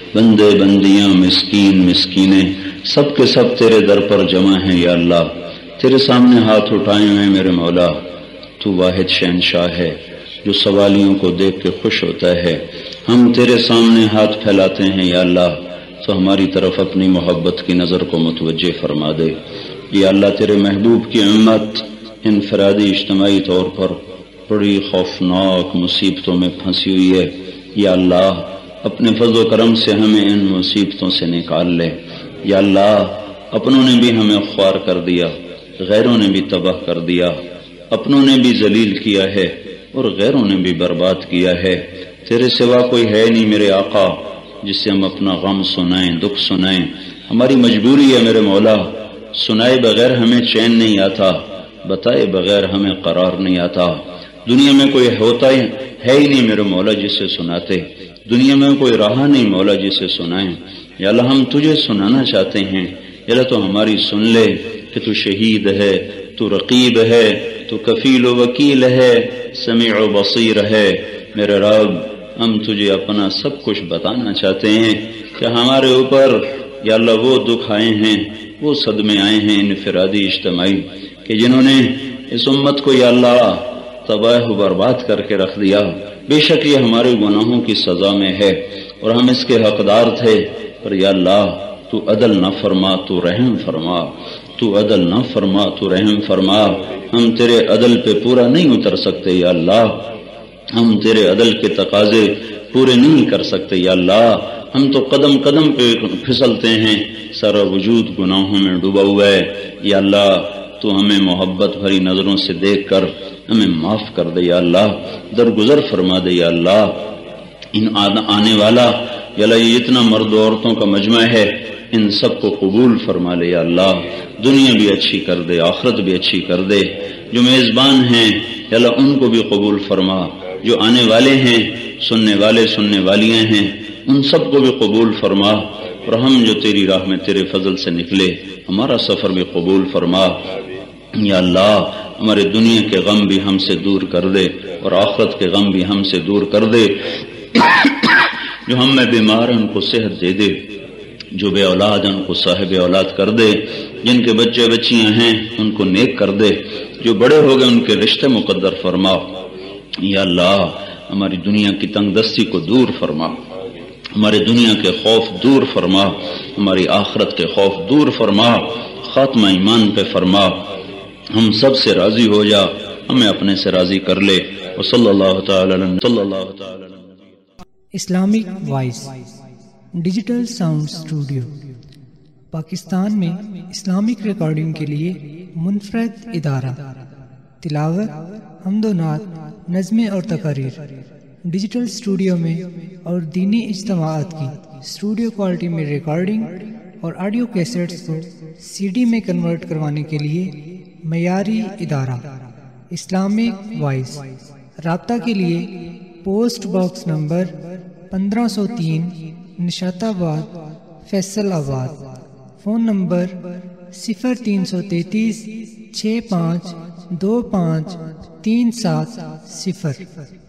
بندیاں، مسکین مسکینیں، سب کے سب تیرے در پر جمع ہیں یا اللہ۔ تیرے سامنے ہاتھ اٹھائے ہوئے میرے مولا، تو واحد شہنشاہ ہے جو سوالیوں کو دیکھ کے خوش ہوتا ہے۔ ہم تیرے سامنے ہاتھ پھیلاتے ہیں یا اللہ، تو ہماری طرف اپنی محبت کی نظر کو متوجہ فرما دے۔ یا اللہ تیرے محبوب کی امت انفرادی اجتماعی طور پر بڑی خوفناک مصیبتوں میں پھنسی ہوئی ہے، یا اللہ اپنے فضل و کرم سے ہمیں ان مصیبتوں سے نکال لے۔ یا اللہ اپنوں نے بھی ہمیں خوار کر دیا، غیروں نے بھی تباہ کر دیا، اپنوں نے بھی ذلیل کیا ہے اور غیروں نے بھی برباد کیا ہے۔ تیرے سوا کوئی ہے نہیں میرے آقا جس سے ہم اپنا غم سنائیں، دکھ سنائیں۔ ہماری مجبوری ہے میرے مولا، سنائے بغیر ہمیں چین نہیں آتا، بتائے بغیر ہمیں قرار نہیں آتا۔ دنیا میں کوئی ہوتا ہے ہی نہیں میرے مولا جسے سناتے، دنیا میں کوئی رہا نہیں مولا جسے سنائیں۔ یا اللہ ہم تجھے سنانا چاہتے ہیں، یا اللہ تو ہماری سن لے کہ تو شہید ہے، تو رقیب ہے، تو کفیل و وکیل ہے، سمیع و بصیر ہے۔ میرے رب ہم تجھے اپنا سب کچھ بتانا چاہتے ہیں کہ ہمارے اوپر یا اللہ وہ دکھ آئے ہیں، وہ صدمے آئے ہیں انفرادی اجتماعی کہ جنہوں نے اس امت کو یا اللہ تباہ و برباد کر کے رکھ دیا۔ بے شک یہ ہمارے گناہوں کی سزا میں ہے اور ہم اس کے حقدار تھے، پر یا اللہ تو عدل نہ فرما، تو رحم فرما، تو عدل نہ فرما، تو رحم فرما۔ ہم تیرے عدل پہ پورا نہیں اتر سکتے یا اللہ، ہم تیرے عدل کے تقاضے پورے نہیں کر سکتے یا اللہ، ہم تو قدم قدم پہ پھسلتے ہیں، سارا وجود گناہوں میں ڈوبا ہوا ہے۔ یا اللہ تو ہمیں محبت بھری نظروں سے دیکھ کر ہمیں معاف کر دے یا اللہ، درگزر فرما دے یا اللہ۔ ان آنے والا یا اللہ یہ جتنا مرد و عورتوں کا مجمع ہے ان سب کو قبول فرما لے یا اللہ، دنیا بھی اچھی کر دے، آخرت بھی اچھی کر دے۔ جو میزبان ہیں یا اللہ ان کو بھی قبول فرما، جو آنے والے ہیں، سننے والے سننے والیاں ہیں، ان سب کو بھی قبول فرما، اور ہم جو تیری راہ میں تیرے فضل سے نکلے ہمارا سفر بھی قبول فرما یا اللہ۔ ہمارے دنیا کے غم بھی ہم سے دور کر دے اور آخرت کے غم بھی ہم سے دور کر دے۔ جو ہم میں بیمار ہیں ان کو صحت دے دے، جو بے اولاد ہیں ان کو صاحب اولاد کر دے، جن کے بچے بچیاں ہیں ان کو نیک کر دے، جو بڑے ہو گئے ان کے رشتے مقدر فرما یا اللہ۔ ہماری دنیا کی تنگ دستی کو دور فرما، ہمارے دنیا کے خوف دور فرما، ہماری آخرت کے خوف دور فرما، خاتمہ ایمان پہ فرما۔ ہم سب سے راضی ہو جا، ہمیں اپنے سے راضی کر لے۔ وصلی اللہ تعالی Islamic voice digital sound studio Pakistan میں اسلامک ریکارڈنگ کے لیے منفرد ادارہ، تلاوت، حمد و نعت، نظمیں اور تقاریر ڈیجیٹل اسٹوڈیو میں اور دینی اجتماعات کی اسٹوڈیو کوالٹی میں ریکارڈنگ اور آڈیو کیسٹس کو سی ڈی میں کنورٹ کروانے کے لیے معیاری ادارہ اسلامک وائس۔ رابطہ کے لیے پوسٹ باکس نمبر 1503 نشات آباد فیصل آباد، فون نمبر 0333 6525 37 0۔